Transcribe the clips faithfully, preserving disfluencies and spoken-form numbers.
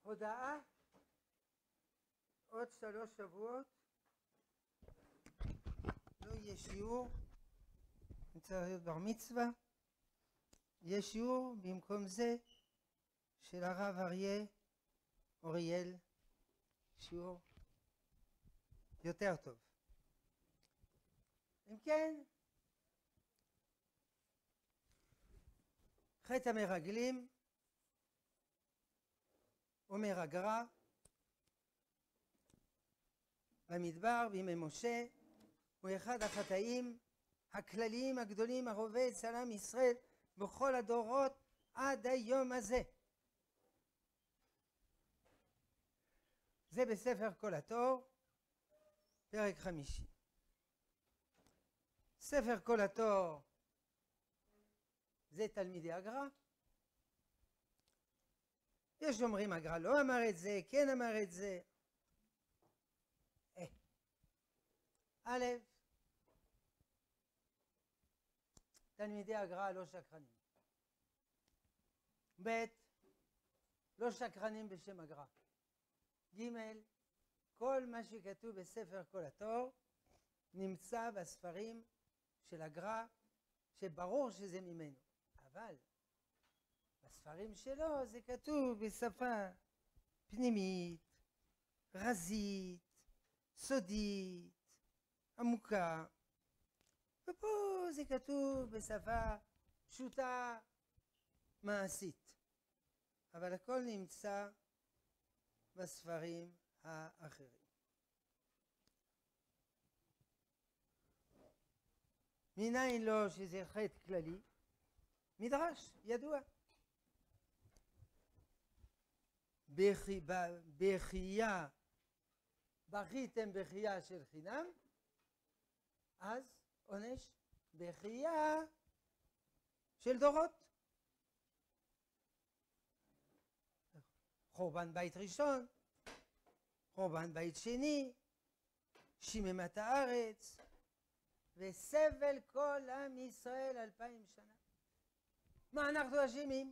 הודעה, עוד שלוש שבועות לא יהיה שיעור, צריך להיות בר מצווה, יהיה שיעור במקום זה של הרב אריה אוריאל, שיעור יותר טוב. אם כן, חטא המרגלים, אומר הגר"א, במדבר בימי משה, הוא אחד החטאים הכלליים הגדולים הרובץ אצל עם ישראל בכל הדורות עד היום הזה. זה בספר כל התור, פרק חמישי. ספר כל התור זה תלמידי הגר"א. יש אומרים הגר"א לא אמר את זה, כן אמר את זה. אה. א', תלמידי הגר"א לא שקרנים. ב', לא שקרנים בשם הגר"א. ג', כל מה שכתוב בספר כל התור נמצא בספרים של הגר"א, שברור שזה ממנו. אבל בספרים שלו זה כתוב בשפה פנימית, רזית, סודית, עמוקה. ופה זה כתוב בשפה פשוטה, מעשית. אבל הכל נמצא בספרים האחרים. מניין לו שזה חטא כללי? מדרש, ידוע. בחייה, בכיתם בחייה של חינם, אז עונש בחייה של דורות. חורבן בית ראשון, חורבן בית שני, שיממת הארץ, וסבל כל עם ישראל אלפיים שנה. מה אנחנו אשמים?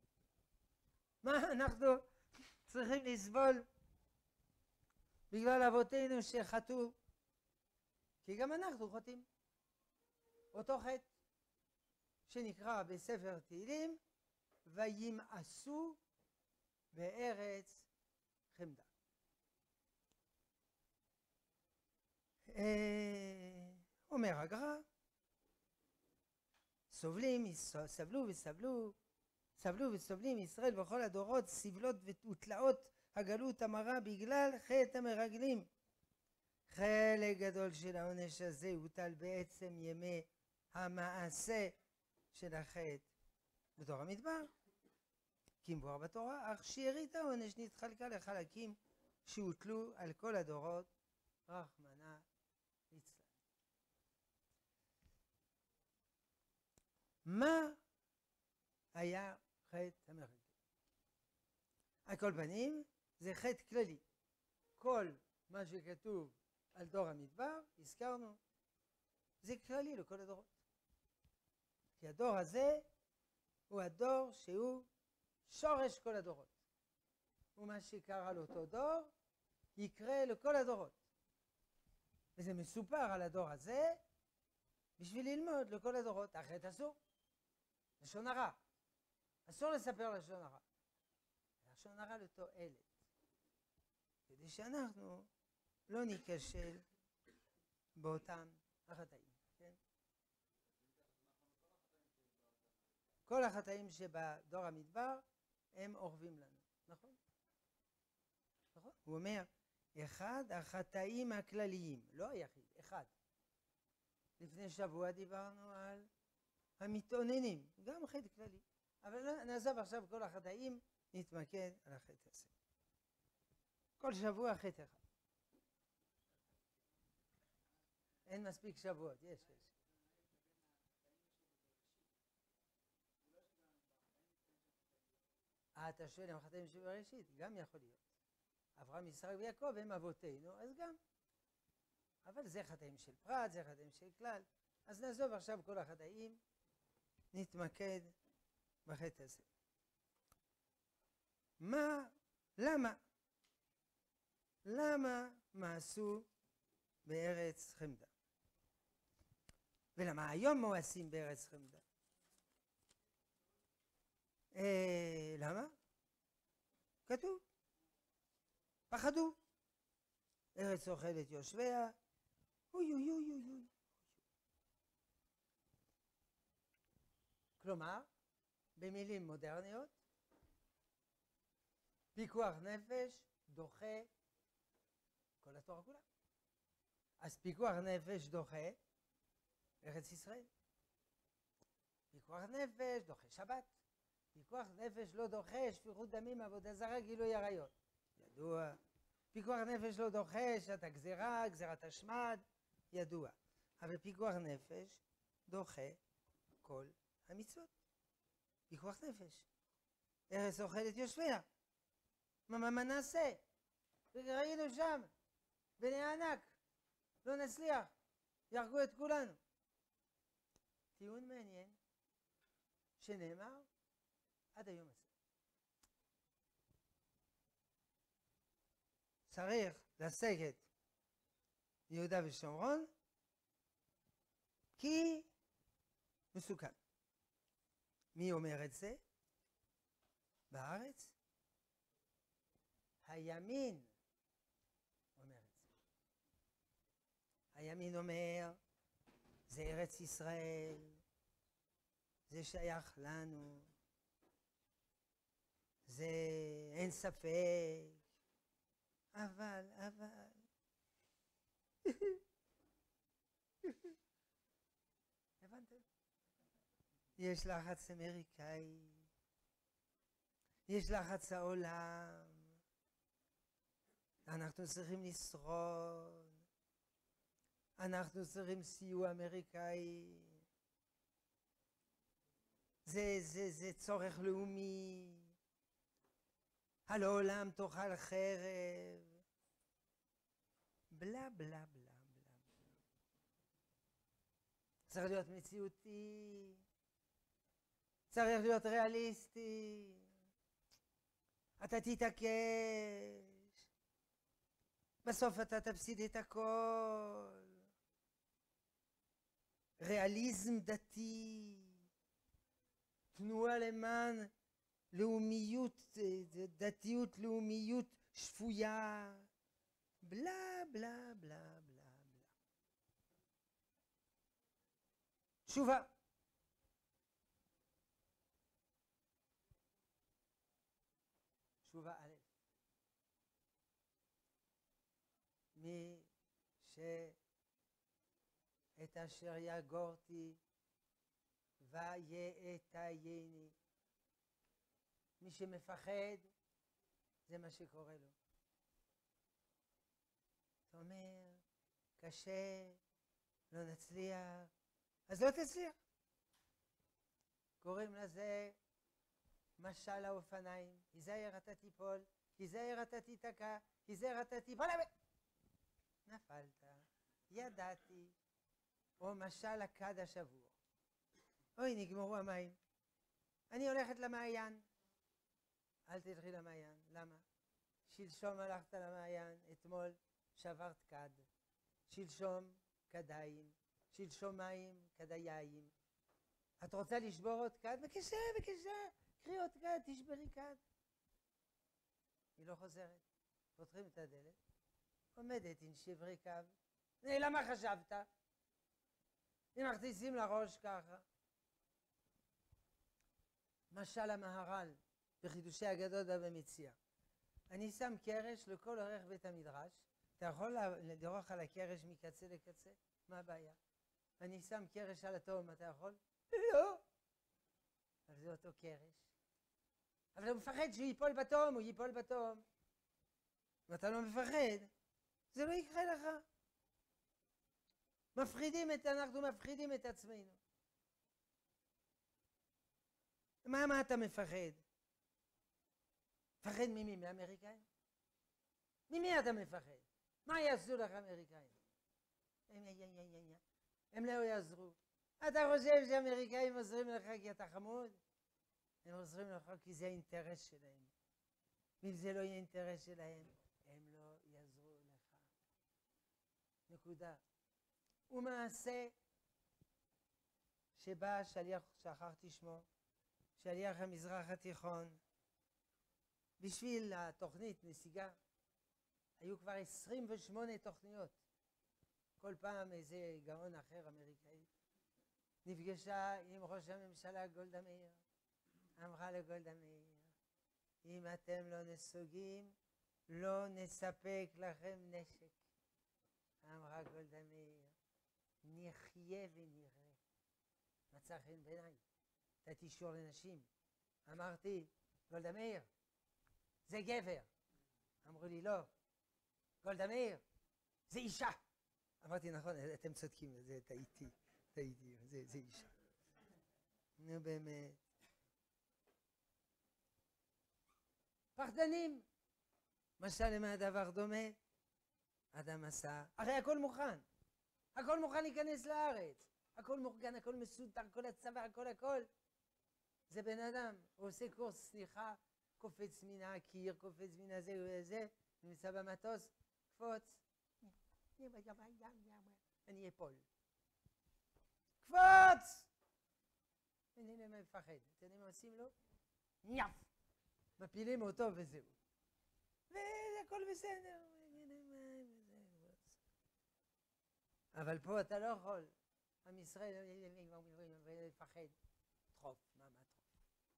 מה אנחנו צריכים לסבול בגלל אבותינו שחטאו? כי גם אנחנו חוטאים. אותו חטא שנקרא בספר תהילים, וימאסו בארץ חמדה. אומר הגר"א, סובלים, סבלו וסבלו, סבלו וסובלים ישראל בכל הדורות סבלות ותלאות הגלות המרה בגלל חטא המרגלים. חלק גדול של העונש הזה הוטל בעצם ימי המעשה של החטא בתור המדבר, כמבואר בתורה, אך שארית העונש נתחלקה לחלקים שהוטלו על כל הדורות, רחמנא ליצלן. מה היה חטא המרגלים? על כל פנים, זה חטא כללי. כל מה שכתוב על דור המדבר, הזכרנו, זה כללי לכל הדורות. כי הדור הזה הוא הדור שהוא שורש כל הדורות. ומה שקרה לאותו דור, יקרה לכל הדורות. וזה מסופר על הדור הזה, בשביל ללמוד לכל הדורות. החטא אסור. לשון הרע. אסור לספר לשון הרע. לשון הרע לתועלת. כדי שאנחנו לא ניכשל באותם החטאים. כן? כל החטאים שבדור המדבר הם אורבים לנו. נכון? נכון? הוא אומר, אחד החטאים הכלליים, לא היחיד, אחד. לפני שבוע דיברנו על המתאוננים, גם חטא כללי. אבל נעזוב עכשיו כל החטאים, נתמקד על החטא הזה. כל שבוע חטא אחד. אין מספיק שבועות, יש, יש. אה, אתה שואל, הם חטאים שבראשית? גם יכול להיות. אברהם, יצחק ויעקב הם אבותינו, אז גם. אבל זה חטאים של פרט, זה חטאים של כלל. אז נעזוב עכשיו כל החטאים, נתמקד בחטא הזה. מה למה? למה מעשו בארץ חמדה? ולמה היום מואסים בארץ חמדה? אה, למה? כתוב. פחדו. ארץ אוכלת יושביה. אוי אוי אוי אוי אוי. כלומר, במילים מודרניות, פיקוח נפש דוחה כל התורה כולה. אז פיקוח נפש דוחה ארץ ישראל. פיקוח נפש דוחה שבת. פיקוח נפש לא דוחה שפיכות דמים, עבודה זרה, גילוי עריות. ידוע. פיקוח נפש לא דוחה שעת הגזירה, גזירת השמד, ידוע. אבל פיקוח נפש דוחה כל המצוות. פיקוח נפש. ארץ אוכלת יושביה. מה, מה, מה נעשה? ראינו שם, בני ענק, לא נצליח, יהרגו את כולנו. טיעון מעניין, שנאמר עד היום הזה. צריך לסגת יהודה ושומרון, כי מסוכן. מי אומר את זה? בארץ? הימין אומר את זה. הימין אומר, זה ארץ ישראל, זה שייך לנו, זה אין ספק, אבל, אבל, הבנתם? יש לחץ אמריקאי, יש לחץ העולם, אנחנו צריכים לשרוד, אנחנו צריכים סיוע אמריקאי, זה, זה, זה צורך לאומי, על העולם תאכל חרב, בלה בלה בלה בלה. צריך להיות מציאותי, צריך להיות ריאליסטי, אתה תתעקש, בסוף אתה תפסיד את הכל. ריאליזם דתי, תנועה למען לאומיות, דתיות לאומיות שפויה, בלה בלה בלה בלה בלה. תשובה. תשובה א', מי שאת אשר יגורתי ויאתייני, מי שמפחד זה מה שקורה לו. זאת אומרת, קשה, לא נצליח, אז לא תצליח. קוראים לזה משל האופניים, היזהר אתה תיפול, היזהר אתה תיתקע, היזהר אתה תיפול, נפלת, ידעתי, או משל הכד השבור. אוי, נגמרו המים, אני הולכת למעיין. אל תלכי למעיין, למה? שלשום הלכת למעיין, אתמול שברת כד, שלשום כדיים, שלשום מים, כדיים. את רוצה לשבור עוד כד? בבקשה, בבקשה, קחי עוד כד, תשברי כד. היא לא חוזרת. פותחים את הדלת, עומדת עם שברי קו. למה חשבת? אם מכניסים לראש ככה. משל המהר"ל בחידושי הגדות במציאה. אני שם קרש לכל אורך בית המדרש. אתה יכול לדרוך על הקרש מקצה לקצה? מה הבעיה? אני שם קרש על התהום, אתה יכול? לא. אבל זה אותו קרש. אבל הוא מפחד שהוא ייפול בתהום, הוא ייפול בתהום. ואתה לא מפחד, זה לא יקרה לך. מפחידים את, אנחנו מפחידים את עצמנו. מה, מה אתה מפחד? מפחד ממי? מאמריקאים? ממי אתה מפחד? מה יעשו לך אמריקאים? הם, הם לא יעזרו. אתה חושב שאמריקאים עוזרים לך כי אתה חמוד? הם עוזרים לך כי זה האינטרס שלהם. ואם זה לא יהיה אינטרס שלהם, הם לא יעזרו לך. נקודה. ומעשה שבא שליח, שכחתי שמו, שליח המזרח התיכון, בשביל התוכנית נסיגה, היו כבר עשרים ושמונה תוכניות. כל פעם איזה גאון אחר אמריקאי נפגשה עם ראש הממשלה גולדה מאיר, אמרה לגולדה מאיר, אם אתם לא נסוגים, לא נספק לכם נשק. אמרה גולדה מאיר, נחיה ונראה. מצא חן בעיניי, נתתי אישור לנשים. אמרתי, גולדה מאיר, זה גבר. אמרו לי, לא, גולדה מאיר, זה אישה. אמרתי, נכון, אתם צודקים, זה טעיתי, טעיתי, זה, זה אישה. נו באמת. פחדנים. משל למה הדבר דומה? אדם עשה, הרי הכל מוכן. הכל מוכן להיכנס לארץ. הכל מוכן, הכל מסודר, כל הצבא, הכל הכל. זה בן אדם, הוא עושה קורס סליחה, קופץ מן הקיר, קופץ מן הזה וזה, נמצא במטוס, קפוץ. אני אפול. קפוץ! אינני מפחד. אתם יודעים מה עושים לו? ניאף! מפילים אותו וזהו. והכל בסדר. אבל פה אתה לא יכול. עם ישראל מפחד. דחוף, מה, מה דחוף?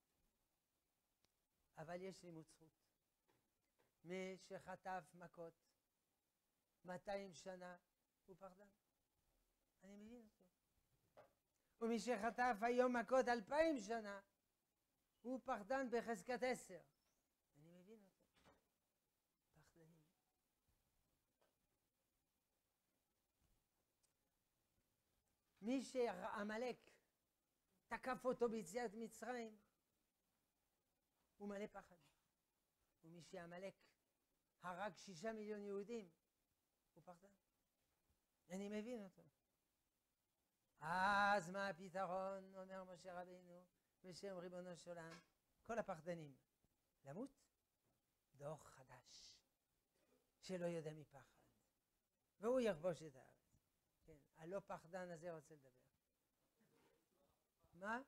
אבל יש לימוד זכות. מי שחטף מכות מאתיים שנה הוא פחדן. אני מבין אותו. ומי שחטף היום מכות אלפיים שנה הוא פחדן בחזקת עשר. אני מבין אותו. פחדנים. מי שעמלק תקף אותו ביציאת מצרים הוא מלא פחד. ומי שעמלק הרג שישה מיליון יהודים הוא פחדן. אני מבין אותו. אז מה הפתרון? אומר משה רבינו בשם ריבונו של עולם, כל הפחדנים למות דור חדש שלא יודע מפחד והוא יכבוש את הארץ. כן, הלא פחדן הזה רוצה לדבר. מה?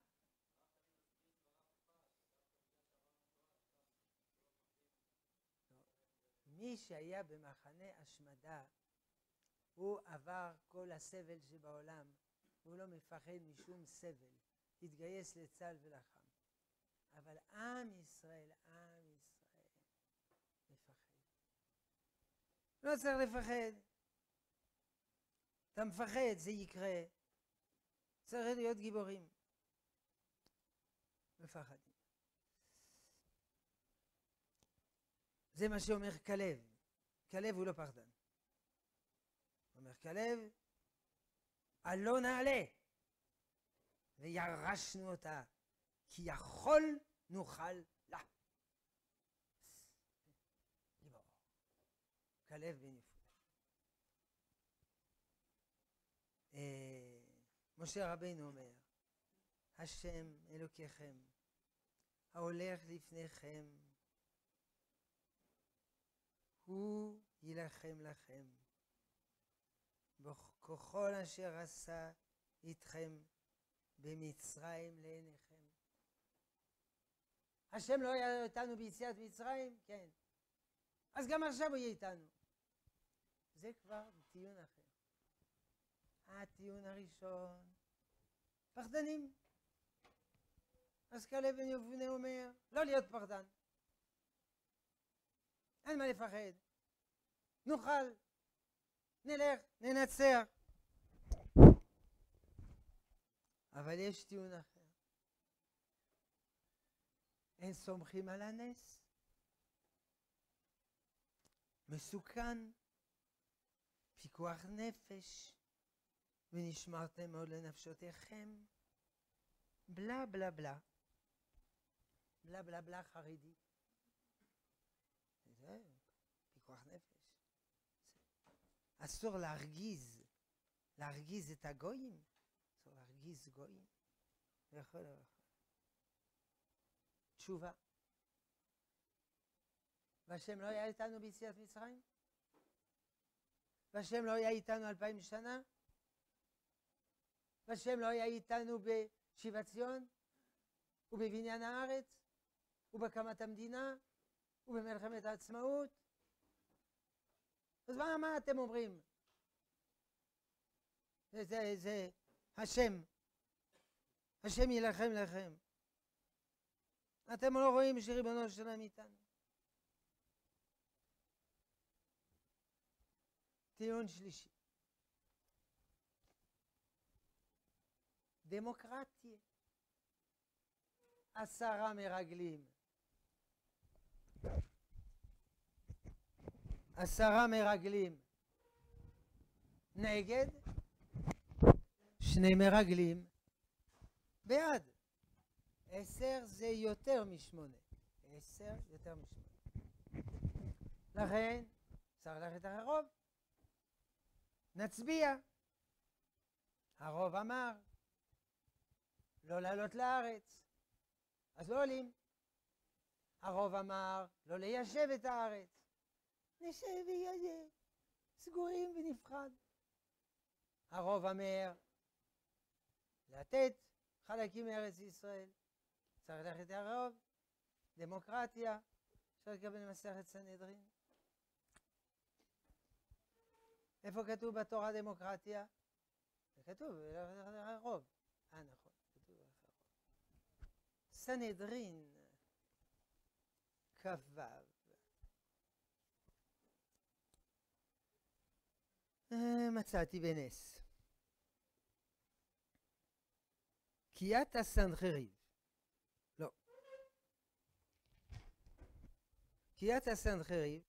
מי שהיה במחנה השמדה הוא עבר כל הסבל שבעולם, הוא לא מפחד משום סבל, התגייס לצה"ל ולחם. אבל עם ישראל, עם ישראל מפחד. לא צריך לפחד. אתה מפחד, זה יקרה. צריך להיות גיבורים. מפחדים. זה מה שאומר כלב. כלב הוא לא פחדן. אומר כלב, עלו נעלה וירשנו אותה, כי יכול נוכל לה. גיבור. כלב בן יפונה. משה רבינו אומר, השם אלוקיכם, ההולך לפניכם, הוא ילחם לכם. ככל אשר עשה איתכם במצרים לעיניכם. השם לא היה איתנו ביציאת מצרים? כן. אז גם עכשיו הוא יהיה איתנו. זה כבר טיעון אחר. הטיעון הראשון, פחדנים. אז כלב בן יפונה אומר, לא להיות פחדן. אין מה לפחד. נוכל. נלך, ננצח. אבל יש טיעון אחר. אין סומכים על הנס. מסוכן. פיקוח נפש. ונשמרתם מאוד לנפשותיכם. בלה בלה בלה. בלה בלה בלה חרדי. זה פיקוח נפש. אסור להרגיז, להרגיז את הגויים, אסור להרגיז גויים, ויכול ויכול. תשובה. והשם לא היה איתנו ביציאת מצרים? והשם לא היה איתנו אלפיים שנה? והשם לא היה איתנו בשיבת ציון? ובבניין הארץ? ובהקמת המדינה? ובמלחמת העצמאות? אז מה, מה אתם אומרים? זה, זה, זה השם. השם ילחם לכם. אתם לא רואים שריבונו של עולם איתנו. טיעון שלישי. דמוקרטיה. עשרה מרגלים. עשרה מרגלים. נגד שני מרגלים. בעד. עשר זה יותר משמונה. עשר יותר משמונה. לכן צריך ללכת אחרי הרוב. נצביע. הרוב אמר לא לעלות לארץ, אז לא עולים. הרוב אמר לא ליישב את הארץ, נשב ויהיה סגורים ונפחד. הרוב אומר לתת חלקים מארץ ישראל. צריך ללכת הרוב. דמוקרטיה. אפשר לקבל מסכת סנהדרין. איפה כתוב בתורה דמוקרטיה? זה כתוב הרוב. אה נכון, כתוב הרוב. סנהדרין כ"ו. מצאתי בנס. קיאת הסנחריב. לא. קיאת הסנחריב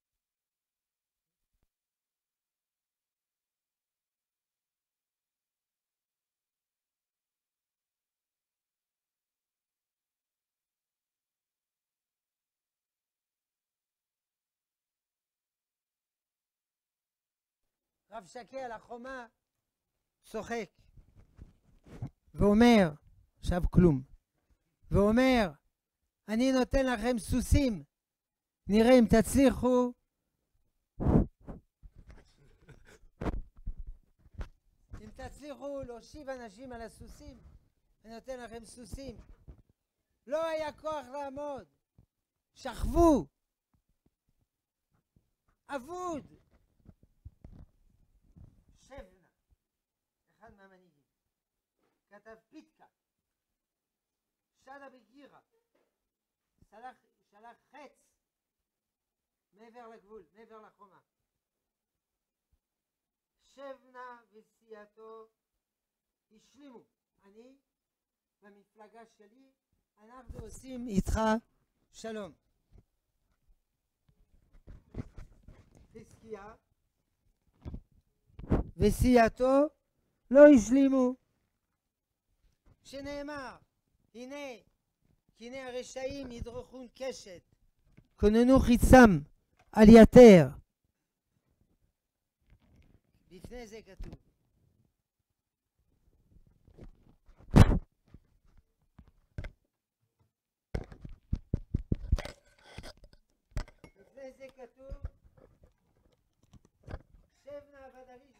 רב שקה על החומה צוחק ואומר, עכשיו כלום, ואומר אני נותן לכם סוסים, נראה אם תצליחו אם תצליחו להושיב אנשים על הסוסים, אני נותן לכם סוסים. לא היה כוח לעמוד, שכבו, אבוד. שבנה, אחד מהמנהיגים, כתב פיתקה, שדה בגירה, שלח, שלח חץ מעבר לגבול, מעבר לחומה. שבנה וסיעתו השלימו. אני במפלגה שלי, אנחנו עושים איתך שלום. חזקיה וסיעתו לא השלימו, שנאמר הנה כי הנה הרשעים ידרכון קשת, כוננו חיצם על יתר. לפני זה כתוב לפני זה כתוב שבנה ודריש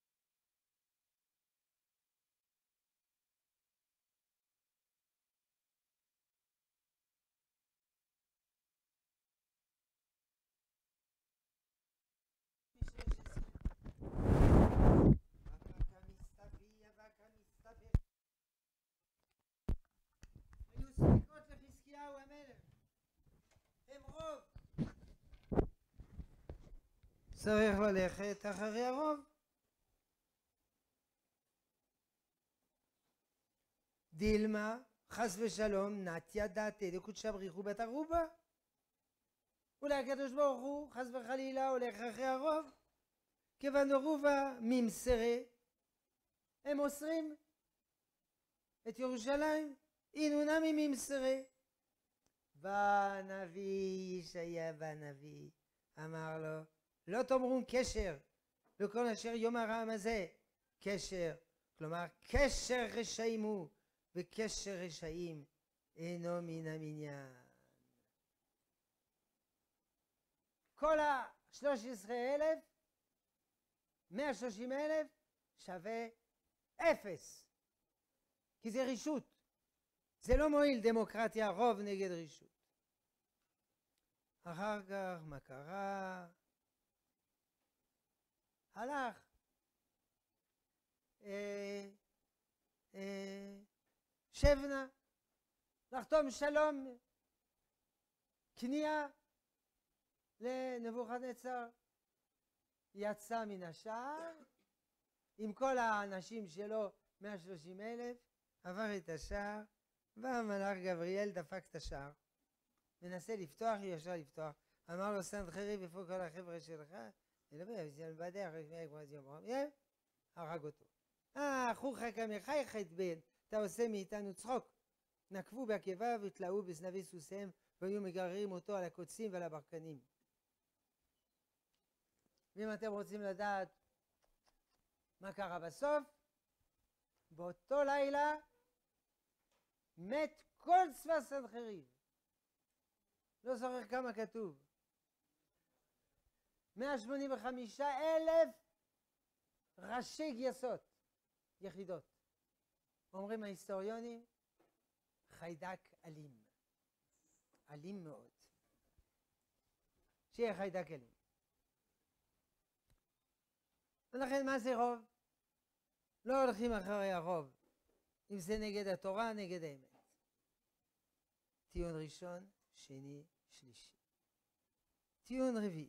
היו ספקות לחזקיהו המלך, הם רוב, צריך ללכת אחרי הרוב. דילמה חס ושלום נתיה דעתי דקודשא בריחו בת ערובה. אולי הקדוש ברוך הוא חס וחלילה הולך אחרי הרוב, כיוון ערובה ממסרה, הם מוסרים את ירושלים, אינונה ממסרה. והנביא ישעיה בנביא אמר לו לא תאמרון קשר לכל אשר יאמר העם הזה קשר, כלומר קשר רשעים הוא, וקשר רשעים אינו מן המניין. כל ה-שלוש עשרה אלף, מאה ושלושים אלף, שווה אפס. כי זה רישות. זה לא מועיל דמוקרטיה, רוב נגד רישות. אחר כך, מה קרה? הלך. אה, אה, שבנה, לחתום שלום, כניעה לנבוכדנצר. יצא מן השער, עם כל האנשים שלו, מאה ושלושים אלף, עבר את השער, והמלאך גבריאל דפק את השער. מנסה לפתוח, אי אפשר לפתוח. אמר לו סנחריב, איפה כל החבר'ה שלך? בדרך, הרג אותו. אה, חוכא קמחי חטא בן, אתה עושה מאיתנו צחוק. נקבו בעקביו ותלאו בזנבי סוסיהם, והיו מגררים אותו על הקוצים ועל הברקנים. ואם אתם רוצים לדעת מה קרה בסוף, באותו לילה מת כל צבא סנחריב. לא זוכר כמה כתוב. מאה שמונים וחמישה אלף ראשי גייסות, יחידות. אומרים ההיסטוריונים, חיידק אלים. אלים מאוד. שיהיה חיידק אלים. ולכן מה זה רוב? לא הולכים אחרי הרוב. אם זה נגד התורה, נגד האמת. טיעון ראשון, שני, שלישי. טיעון רביעי.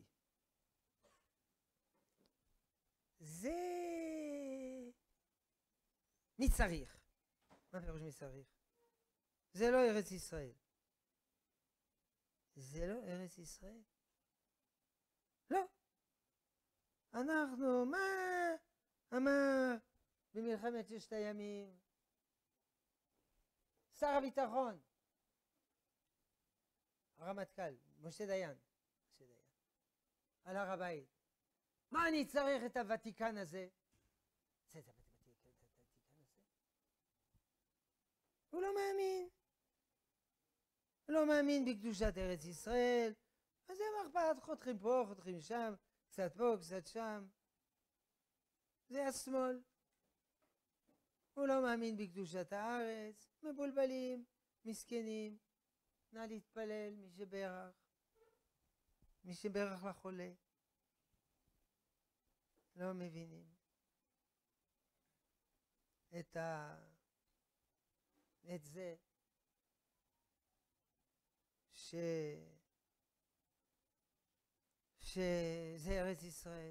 זה... מי צריך? מה פירוש מי צריך? זה לא ארץ ישראל. זה לא ארץ ישראל. לא. אנחנו, מה אמר במלחמת ששת הימים? שר הביטחון, הרמטכ"ל, משה דיין, משה דיין, על הר הבית. מה אני צריך את הוותיקן הזה? זה את הוותיקן הזה? הוא לא מאמין. הוא לא מאמין בקדושת ארץ ישראל. אז זה מחפת, חותכים פה, חותכים שם, קצת פה, קצת שם. זה השמאל. הוא לא מאמין בקדושת הארץ. מבולבלים, מסכנים. נא להתפלל, מי שברך. מי שברך לחולה. לא מבינים את ה... את זה ש... שזה ארץ ישראל.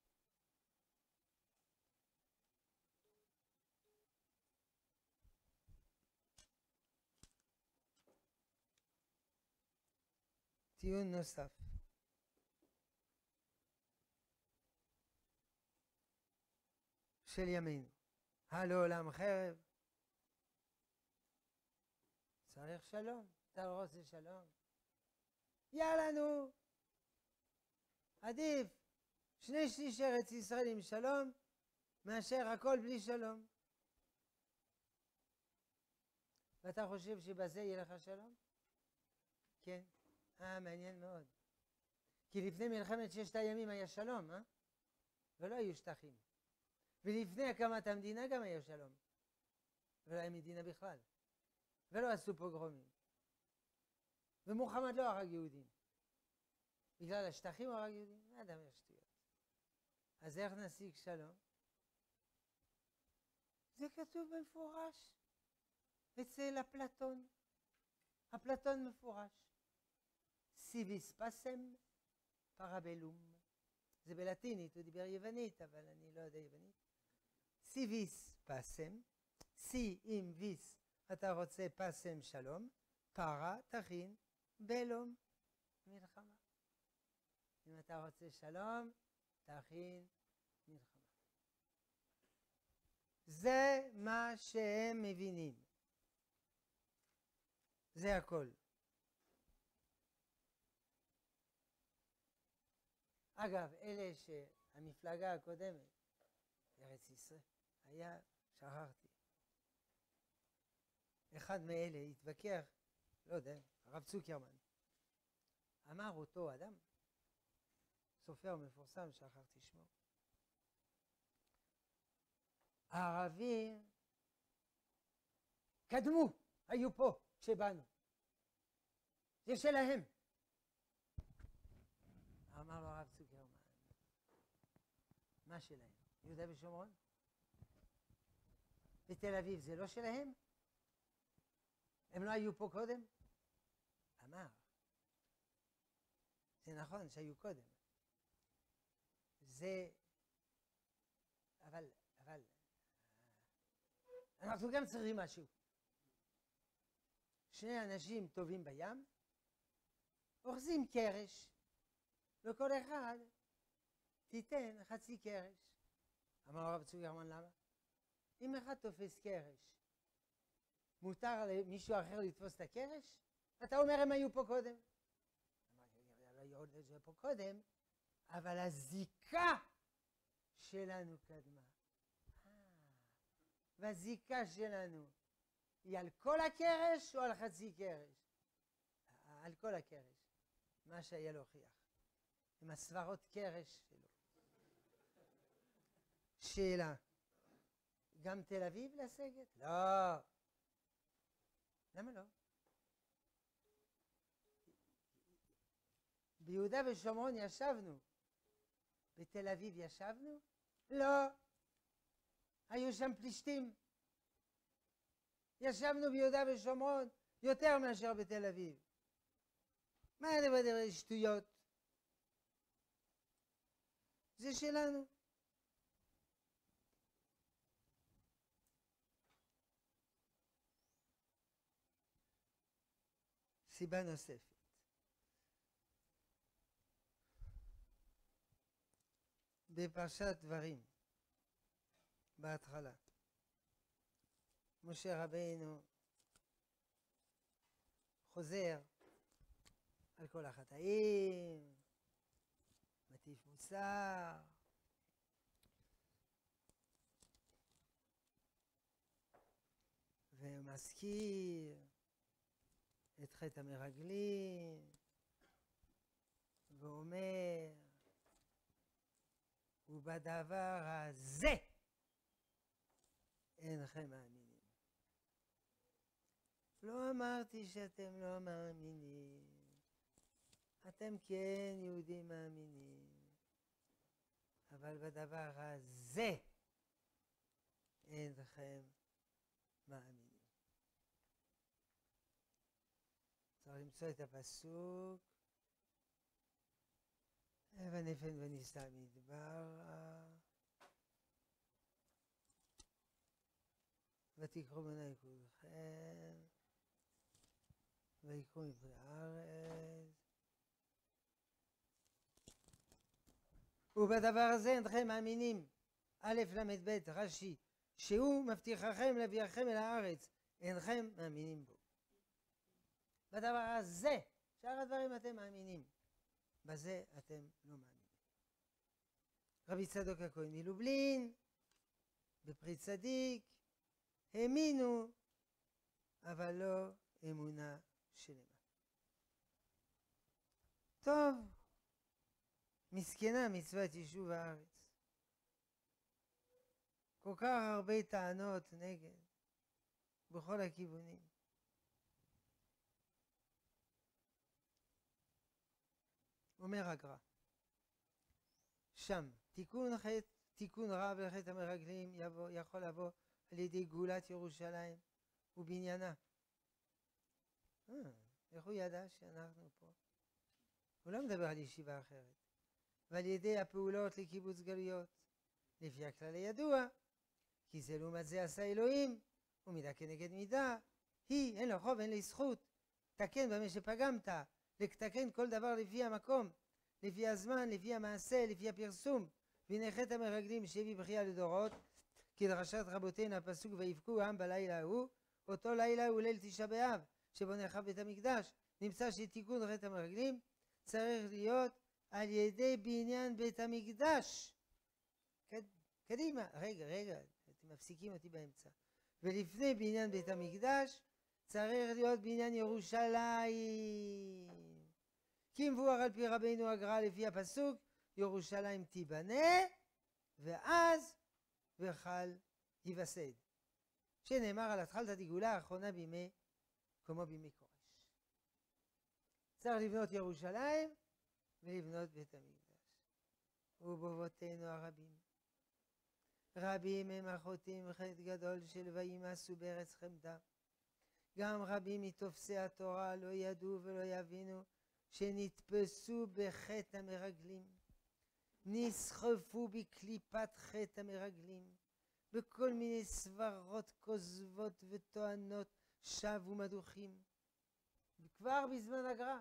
טיעון נוסף. של ימינו. הלא עולם חרב. צריך שלום. אתה לא רוצה שלום? יאללה נו. עדיף שני שליש ארץ ישראל עם שלום מאשר הכל בלי שלום. ואתה חושב שבזה יהיה לך שלום? כן. אה, מעניין מאוד. כי לפני מלחמת ששת הימים היה שלום, אה? ולא היו שטחים. ולפני הקמת המדינה גם היה שלום. ולא היה מדינה בכלל. ולא עשו פוגרומים. ומוחמד לא הרג יהודים. בגלל השטחים הוא הרג יהודים? מה אדם השטויות? אז איך נשיג שלום? זה כתוב במפורש. אצל אפלטון. אפלטון מפורש. סיביס פסם פרבלום. זה בלטינית, הוא דיבר יוונית, אבל אני לא יודע יוונית. סיביס פסם, סי עם ויס, אתה רוצה פסם שלום, פרה תכין בלום מלחמה. אם אתה רוצה שלום, תכין מלחמה. זה מה שהם מבינים. זה הכל. אגב, אלה שהמפלגה הקודמת, ארץ ישראל, היה, שכחתי. אחד מאלה התווכח, לא יודע, הרב צוקרמן. אמר אותו אדם, סופר מפורסם שכחתי שמו. הערבים קדמו, היו פה כשבאנו. זה שלהם. אמר לו הרב צוקרמן, מה שלהם? יהודה ושומרון? בתל אביב זה לא שלהם? הם לא היו פה קודם? אמר, זה נכון שהיו קודם. זה, אבל, אבל, אנחנו גם צריכים משהו. שני אנשים טובים בים, אוחזים קרש, לכל אחד תיתן חצי קרש. אמר הרב צוקרמן, למה? אם אחד תופס קרש, מותר למישהו אחר לתפוס את הקרש? אתה אומר הם היו פה קודם. אמר, היו פה קודם, אבל הזיקה שלנו קדמה. והזיקה שלנו היא על כל הקרש או על חצי קרש? על כל הקרש. מה שהיה להוכיח. עם הסברות קרש שלו. שאלה. גם תל אביב לסגת? לא. למה לא? ביהודה ושומרון ישבנו. בתל אביב ישבנו? לא. היו שם פלישתים. ישבנו ביהודה ושומרון יותר מאשר בתל אביב. מה הדבר שטויות? זה שלנו. סיבה נוספת. בפרשת דברים, בהתחלה, משה רבינו חוזר על כל החטאים, מטיף מוסר, ומזכיר את חטא המרגלים, ואומר, ובדבר הזה אינכם מאמינים. לא אמרתי שאתם לא מאמינים. אתם כן יהודים מאמינים. אבל בדבר הזה אינכם מאמינים. צריך למצוא את הפסוק. ונפן וניסה מדבר. ותקחו בני כולכם, ויקחו מפרי הארץ. ובדבר הזה אינכם מאמינים. א' למד ב' רש"י, שהוא מבטיחכם להביאכם אל הארץ, אינכם מאמינים בו. בדבר הזה, שאר הדברים אתם מאמינים. בזה אתם לא מאמינים. רבי צדוק הכהן מלובלין, בפרי צדיק, האמינו, אבל לא אמונה שלמה. טוב, מסכנה מצוות יישוב הארץ. כל כך הרבה טענות נגד, בכל הכיוונים. אומר הגר"א, שם תיקון חטא, תיקון רב לחטא המרגלים יבוא, יכול לבוא על ידי גאולת ירושלים ובניינה. אה, איך הוא ידע שאנחנו פה? הוא לא מדבר על ישיבה אחרת. ועל ידי הפעולות לקיבוץ גלויות, לפי הכלל הידוע, כי זה לעומת זה עשה אלוהים, ומידה כנגד מידה, היא, אין לו חוב, אין לי זכות, תקן במה שפגמת, לתקן כל דבר לפי המקום, לפי הזמן, לפי המעשה, לפי הפרסום. והנה חטא המרגלים שהביא בכייה לדורות, כדרשת רבותינו הפסוק ויבכו העם בלילה ההוא, אותו לילה הוא ליל תשעה באב, שבו נחרב בית המקדש. נמצא שתיקון חטא המרגלים צריך להיות על ידי בניין בית המקדש. קדימה, רגע, רגע, אתם מפסיקים אותי באמצע. ולפני בניין בית המקדש צריך להיות בניין ירושלים. כי מבואר על פי רבינו הגר"א לפי הפסוק, ירושלים תיבנה, ואז וחל ייווסד. שנאמר על התחלת הגאולה האחרונה בימי, כמו בימי כורש. צריך לבנות ירושלים ולבנות בית המקדש. ובאבותינו הרבים. רבים הם החוטאים חטא גדול של וימאסו בארץ חמדה. גם רבים מתופסי התורה לא ידעו ולא יבינו שנתפסו בחטא המרגלים. נסחפו בקליפת חטא המרגלים. בכל מיני סברות כוזבות וטוענות שווא ומדוכים. כבר בזמן הגר"א.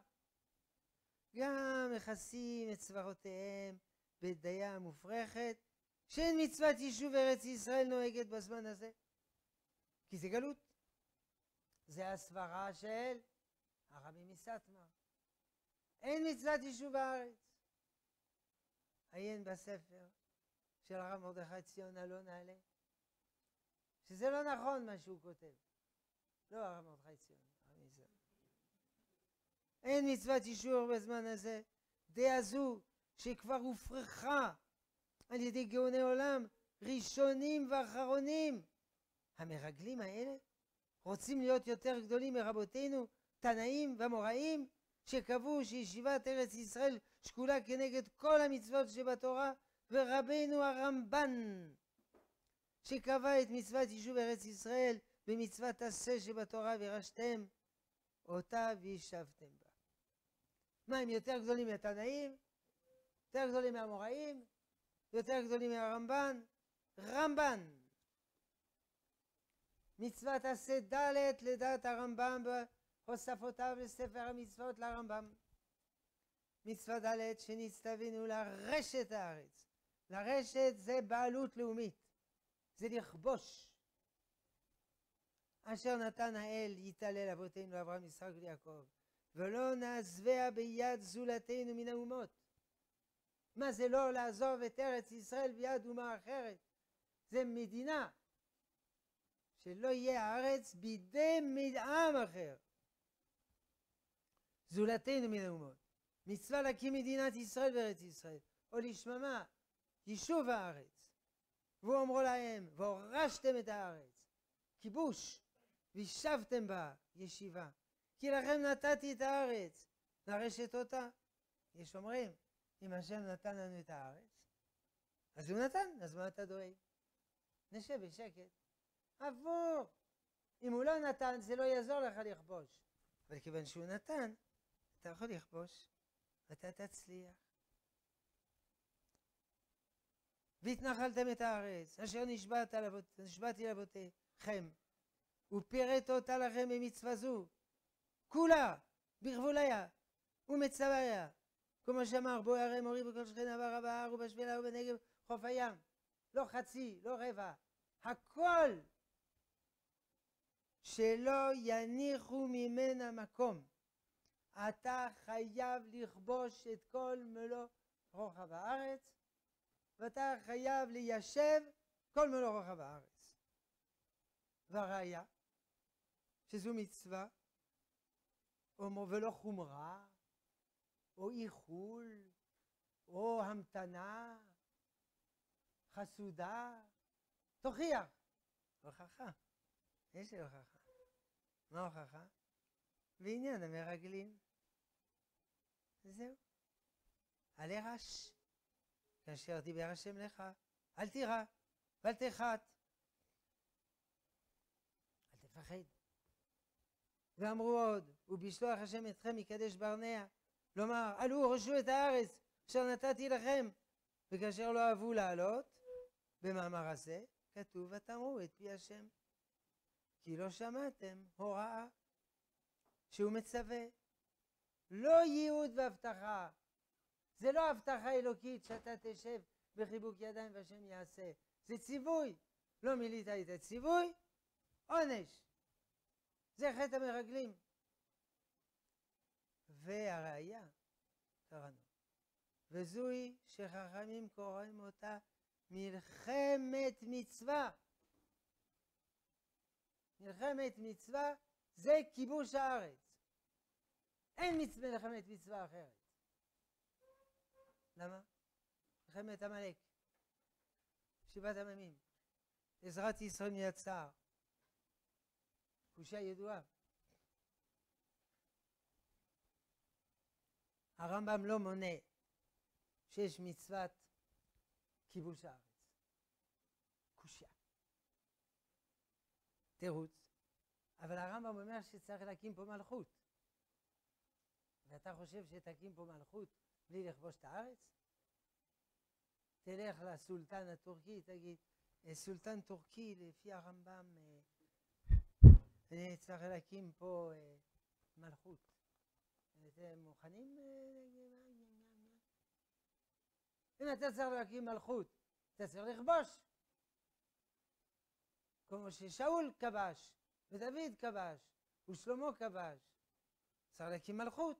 גם מכסים את סברותיהם בדיה מופרכת, שאין מצוות יישוב ארץ ישראל נוהגת בזמן הזה. כי זה גלות. זה הסברה של הרבי מסטמר. אין מצוות יישוב הארץ. עיין בספר של הרב מרדכי ציון אלון נעלה, שזה לא נכון מה שהוא כותב. לא הרב מרדכי ציון, הרב מסטמר. אין מצוות יישוב בזמן הזה. דעה זו שכבר הופרחה על ידי גאוני עולם ראשונים ואחרונים. המרגלים האלה רוצים להיות יותר גדולים מרבותינו, תנאים ואמוראים, שקבעו שישיבת ארץ ישראל שקולה כנגד כל המצוות שבתורה, ורבנו הרמב"ן שקבע את מצוות יישוב ארץ ישראל במצוות עשה שבתורה וירשתם אותה וישבתם בה. מה, הם יותר גדולים מהתנאים? יותר גדולים מהאמוראים? יותר גדולים מהרמב"ן? רמב"ן מצוות עשה ד' לדעת הרמב"ם בהוספותיו לספר המצוות לרמב"ם. מצווה ד' שנצטווינו לרשת הארץ. לרשת זה בעלות לאומית, זה לכבוש. אשר נתן האל יתעלל אבותינו אברהם יצחק ויעקב, ולא נעזביה ביד זולתנו מן האומות. מה זה לא לעזוב את ארץ ישראל ביד אומה אחרת? זה מדינה. שלא יהיה הארץ בידי עם אחר. זולתנו מן האומות. מצווה להקים מדינת ישראל בארץ ישראל, או לשממה, יישוב הארץ. והוא אמרו להם, והורשתם את הארץ, כיבוש, וישבתם בה, ישיבה. כי לכם נתתי את הארץ, נרשת אותה. יש אומרים, אם השם נתן לנו את הארץ, אז הוא נתן, אז מה אתה דואג? נשב בשקט. עבור. אם הוא לא נתן, זה לא יעזור לך לכבוש. אבל כיוון שהוא נתן, אתה יכול לכבוש, ואתה תצליח. והתנחלתם את הארץ, אשר נשבעת לאבות, נשבעתי לאבותיכם, ופירט אותה לכם במצווה זו, כולה, בגבוליה, ומצוויה, כמו שאמר, בו ירא מורי בכל שכנה בערבה בהר ובשפלה ובנגב חוף הים. לא חצי, לא רבע, הכל. שלא יניחו ממנה מקום. אתה חייב לכבוש את כל מלוא רוחב הארץ, ואתה חייב ליישב כל מלוא רוחב הארץ. והראיה, שזו מצווה, ולא חומרה, או איחול, או המתנה, חסודה, תוכיח. הוכחה. יש לי הוכחה. מה ההוכחה? בעניין המרגלים. זהו. אל ירש, כאשר דיבר השם לך, אל תירא, ואל תחת. אל תפחד. ואמרו עוד, ובשלוח השם אתכם מקדש ברנע, לומר, עלו רשו את הארץ, אשר נתתי לכם. וכאשר לא אהבו לעלות, במאמר הזה, כתוב ותמרו את פי השם. כי לא שמעתם הוראה שהוא מצווה. לא ייעוד והבטחה. זה לא הבטחה אלוקית שאתה תשב בחיבוק ידיים והשם יעשה. זה ציווי. לא מילאת את הציווי, עונש. זה חטא המרגלים. והראיה, קראנו. וזוהי שחכמים קוראים אותה מלחמת מצווה. מלחמת מצווה זה כיבוש הארץ. אין מצווה מלחמת מצווה אחרת. למה? מלחמת עמלק, שבעת עממים, עזרת ישראל מן הצער, קושיה ידועה. הרמב"ם לא מונה שיש מצוות כיבוש הארץ. קושיה. תירוץ. אבל הרמב"ם אומר שצריך להקים פה מלכות. ואתה חושב שתקים פה מלכות בלי לכבוש את הארץ? תלך לסולטן הטורקי, תגיד, סולטן טורקי לפי הרמב"ם צריך להקים פה מלכות. אתם מוכנים? אם אתה צריך להקים מלכות, אתה צריך לכבוש. כמו ששאול כבש, ודוד כבש, ושלמה כבש. צריך להקים מלכות.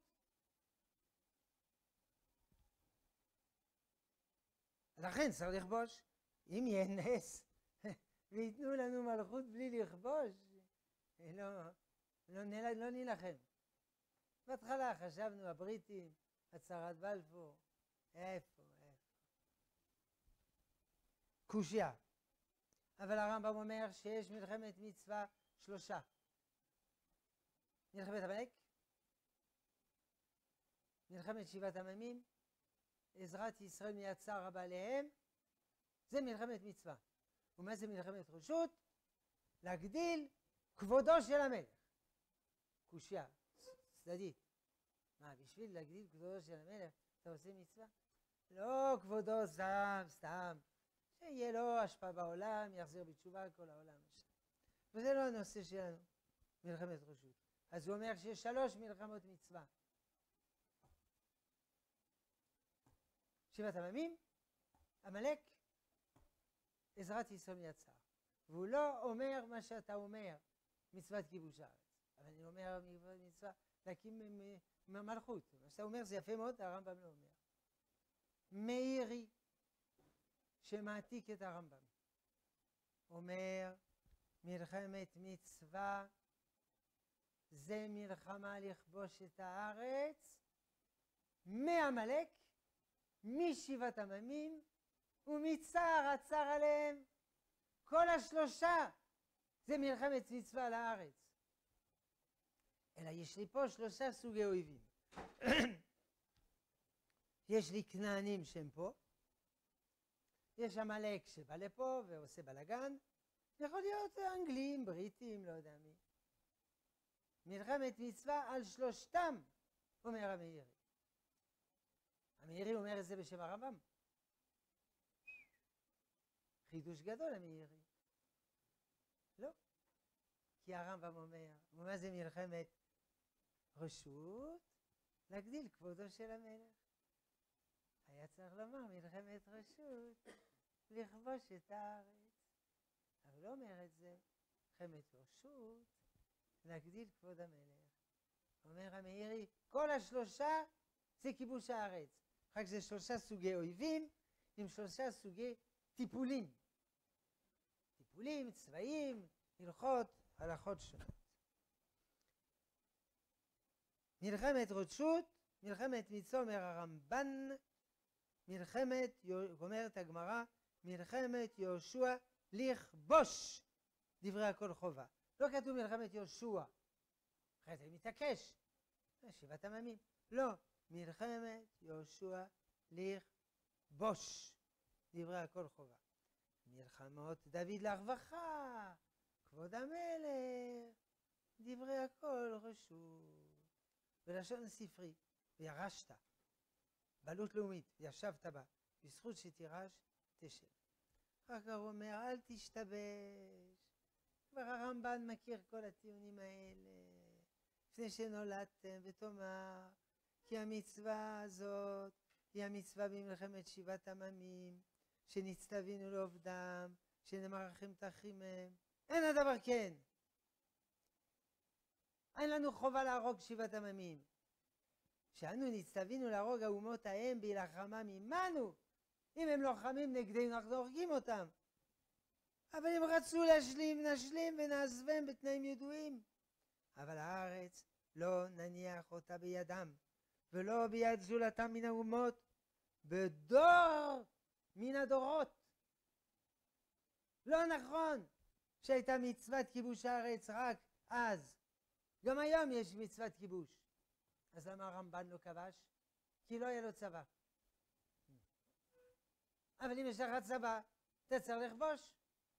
לכן צריך לכבוש. אם יהיה נס ויתנו לנו מלכות בלי לכבוש, לא, לא, לא נילחם. בהתחלה חשבנו הבריטים, הצהרת בלפור, איפה, איפה. קושיה. אבל הרמב"ם אומר שיש מלחמת מצווה שלושה. מלחמת עמלק, מלחמת שבעת עממים, עזרת ישראל מן הצער הבא עליהם, זה מלחמת מצווה. ומה זה מלחמת רשות? להגדיל כבודו של המלך. קושיה, צדדית. מה, בשביל להגדיל כבודו של המלך אתה עושה מצווה? לא כבודו סתם, סתם. שיהיה לו השפעה בעולם, יחזיר בתשובה כל העולם. וזה לא הנושא שלנו, מלחמת רשות. אז הוא אומר שיש שלוש מלחמות מצווה. שבעת עממים, עמלק, עזרת ישראל מן הצער. והוא לא אומר מה שאתה אומר, מצוות כיבוש הארץ. אבל אני אומר מצווה להקים מלכות. מה שאתה אומר זה יפה מאוד, הרמב"ם לא אומר. מאירי, שמעתיק את הרמב"ם, אומר מלחמת מצווה זה מלחמה לכבוש את הארץ מעמלק, משבעת עממים ומצער הצער עליהם. כל השלושה זה מלחמת מצווה על הארץ. אלא יש לי פה שלושה סוגי אויבים. יש לי כנענים שהם פה, יש עמלק שבא לפה ועושה בלגן, יכול להיות אנגלים, בריטים, לא יודע מי. מלחמת מצווה על שלושתם, אומר המאירי. המאירי אומר את זה בשם הרמב"ם. חידוש גדול המאירי. לא. כי הרמב"ם אומר, מה זה מלחמת רשות? להגדיל כבודו של המלך. היה צריך לומר מלחמת רשות, לכבוש את הארץ. אבל לא אומר את זה, מלחמת רשות, להגדיל כבוד המלך. אומר המאירי, כל השלושה זה כיבוש הארץ. רק זה שלושה סוגי אויבים עם שלושה סוגי טיפולים. טיפולים, צבעים, הלכות, הלכות שונות. מלחמת רשות, מלחמת מצווה, אומר הרמב"ן, מלחמת, אומרת הגמרא, מלחמת יהושע לכבוש, דברי הכל חובה. לא כתוב מלחמת יהושע, אחרי זה מתעקש, שבעת עממים. לא, מלחמת יהושע לכבוש, דברי הכל חובה. מלחמות דוד לרווחה, כבוד המלך, דברי הכל רשות. בלשון ספרי, וירשת, בעלות לאומית, וישבת בה, בזכות שתירש, תשב. אחר כך הוא אומר, אל תשתבש. כבר הרמב"ן מכיר כל הטיעונים האלה. לפני שנולדתם, ותאמר, כי המצווה הזאת היא המצווה במלחמת שבעת עממים, שנצטווינו לעובדם, שנאמר לכם תחימם. אין הדבר כן. אין לנו חובה להרוג שבעת עממים. שאנו נצטווינו להרוג האומות ההם בהילחמם עמנו. אם הם לוחמים נגדנו, אנחנו הורגים אותם. אבל הם רצו להשלים, נשלים ונעזבם בתנאים ידועים. אבל הארץ לא נניח אותה בידם, ולא ביד זולתם מן האומות, בדור מן הדורות. לא נכון שהייתה מצוות כיבוש הארץ רק אז. גם היום יש מצוות כיבוש. אז למה הרמב"ן לא כבש? כי לא היה לו צבא. אבל אם יש לך צבא, אתה צריך לכבוש.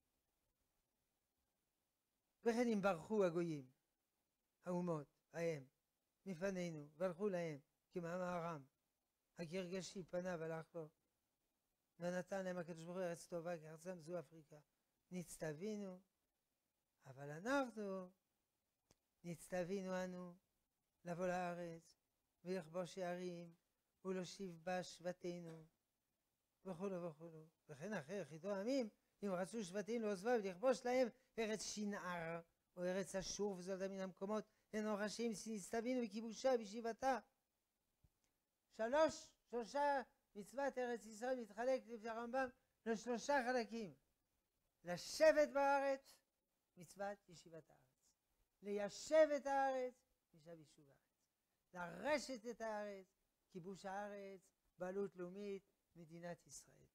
וכן אם ברחו הגויים, האומות, ההם, מפנינו, והלכו להם, כמאמר הרם, הגרגשי פניו הלך לו, ונתן להם הקדוש ברוך הוא ארץ טובה, כי ארצם זו אפריקה. נצטווינו, אבל אנחנו, נצטווינו אנו, לבוא לארץ, ולכבוש הערים, ולהושיב בה שבטינו, וכולו וכולו. וכן אחר, חיתו העמים, אם רצו שבטים לעוזבה ולכבוש להם ארץ שנער, או ארץ אשור וזולתה מן המקומות, הן רשעים נצטווינו בכיבושה ובישיבתה. שלוש, שלושה מצוות ארץ ישראל מתחלק לפי הרמב"ם לשלושה חלקים. לשבת בארץ, מצוות ישיבת הארץ. ליישב את הארץ, מצוות יישוב הארץ. לרשת את הארץ, כיבוש הארץ, בעלות לאומית, מדינת ישראל.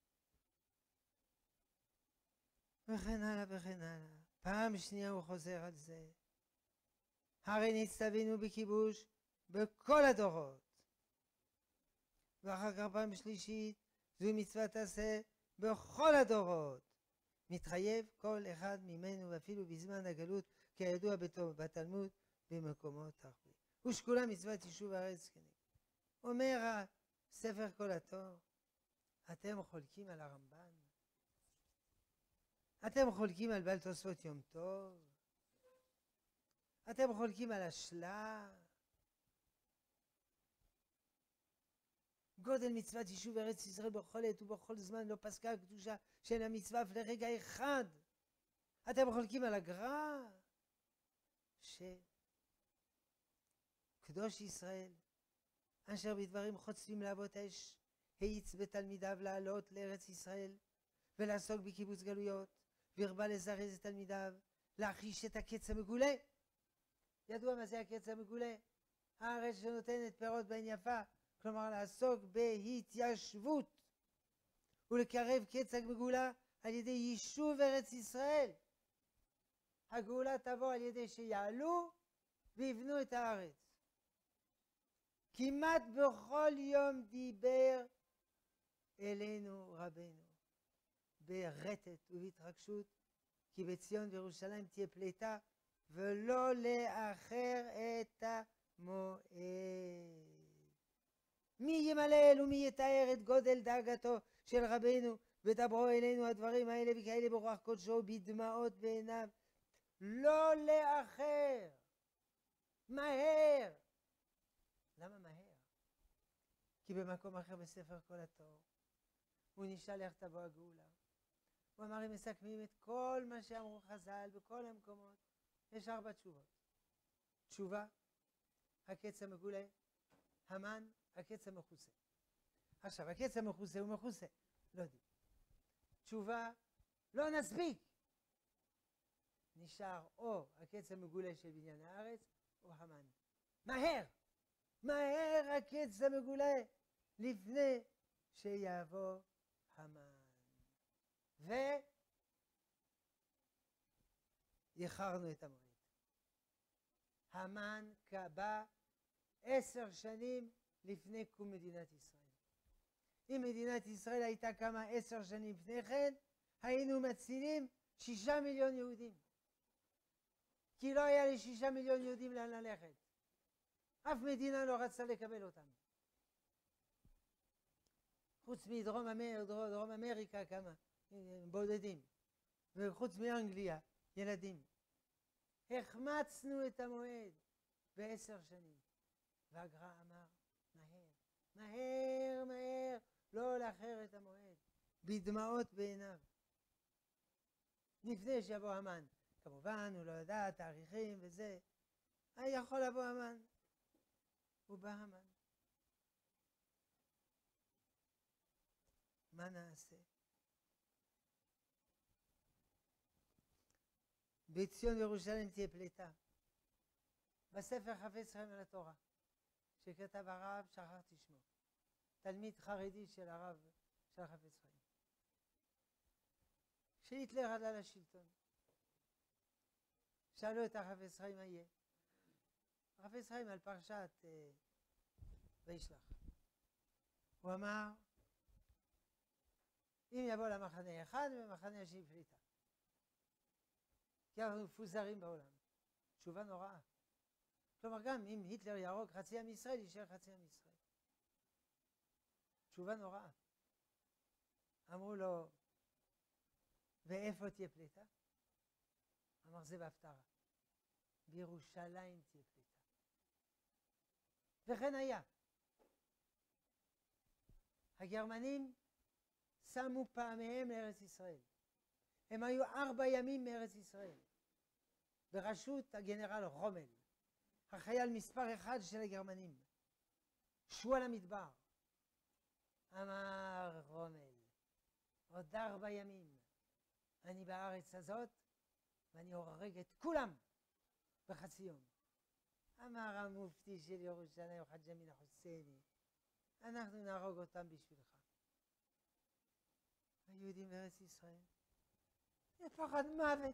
וכן הלאה וכן הלאה. פעם שנייה הוא חוזר על זה. הרי נצטווינו בכיבוש בכל הדורות. ואחר כך פעם שלישית, זו מצוות עשה בכל הדורות. מתחייב כל אחד ממנו, ואפילו בזמן הגלות, כידוע בתלמוד, במקומות הרבה. ושקולה מצוות יישוב הארץ כנגד. אומר ספר כל התור, אתם חולקים על הרמב"ן? אתם חולקים על בעל תוספות יום טוב? אתם חולקים על השלה? גודל מצוות יישוב ארץ ישראל בכל עת ובכל זמן לא פסקה הקדושה של המצווה אף לרגע אחד. אתם חולקים על הגר"א שקדוש ישראל אשר בדברים חוצבים להבות אש האיץ בתלמידיו לעלות לארץ ישראל ולעסוק בקיבוץ גלויות, והרבה לזרז את תלמידיו להחיש את הקץ המגולה. ידוע מה זה הקץ המגולה? הארץ שנותנת פירות בעין יפה, כלומר לעסוק בהתיישבות ולקרב קץ הגאולה על ידי יישוב ארץ ישראל. הגאולה תבוא על ידי שיעלו ויבנו את הארץ. כמעט בכל יום דיבר אלינו רבנו ברטט ובהתרגשות, כי בציון וירושלים תהיה פליטה ולא לאחר את המועד. מי ימלל ומי יתאר את גודל דאגתו של רבנו ודברו אלינו הדברים האלה וכאלה ברוח קודשו בדמעות בעיניו. לא לאחר, מהר. למה מהר? כי במקום אחר בספר כל התור הוא נשאל איך תבוא הגאולה. הוא אמר אם מסכמים את כל מה שאמרו חז"ל בכל המקומות, יש ארבע תשובות. תשובה, הקץ המגולה, המן, הקץ המכוסה. עכשיו, הקץ המכוסה הוא מכוסה, לא יודעים. תשובה, לא נספיק. נשאר או הקץ המגולה של בניין הארץ, או המן. מהר! מהר הקץ המגולה, לפני שיבוא המן. ואיחרנו את המועד. המן קבע עשר שנים לפני קום מדינת ישראל. אם מדינת ישראל הייתה קמה עשר שנים לפני כן, היינו מצילים שישה מיליון יהודים. כי לא היה לשישה מיליון יהודים לאן ללכת. אף מדינה לא רצתה לקבל אותם. חוץ מדרום אמר, דרום, דרום אמריקה כמה בודדים. וחוץ מאנגליה, ילדים. החמצנו את המועד בעשר שנים. והגר"א אמר, מהר, מהר, מהר, לא לאחר את המועד. בדמעות בעיניו. לפני שיבוא המן. כמובן, הוא לא ידע תאריכים וזה. היה יכול לבוא המן. הוא בא המן. מה נעשה? בציון וירושלים תהיה פליטה. בספר חפץ חיים על התורה, שכתב הרב, שכחתי שמו, תלמיד חרדי של הרב של חפץ חיים. כשהיטלר עלה לשלטון, שאלו את החפץ חיים מה יהיה. החפץ חיים על פרשת אה, וישלח. הוא אמר, אם יבוא למחנה אחד ומחנה השני פליטה. כי אנחנו מפוזרים בעולם. תשובה נוראה. כלומר גם אם היטלר יהרוג חצי עם ישראל, יישאר חצי עם ישראל. תשובה נוראה. אמרו לו, ואיפה תהיה פליטה? אמר זה בהפטרה. בירושלים תהיה פליטה. וכן היה. הגרמנים שמו פעמיהם לארץ ישראל. הם היו ארבע ימים מארץ ישראל. בראשות הגנרל רומל, החייל מספר אחד של הגרמנים. שו על המדבר. אמר רומל, עוד ארבע ימים אני בארץ הזאת ואני הורג את כולם בחצי יום. אמר המופתי של ירושלים חג' אמין החוסייני, אנחנו נהרוג אותם בשבילך. היהודים בארץ ישראל, לפחד מוות.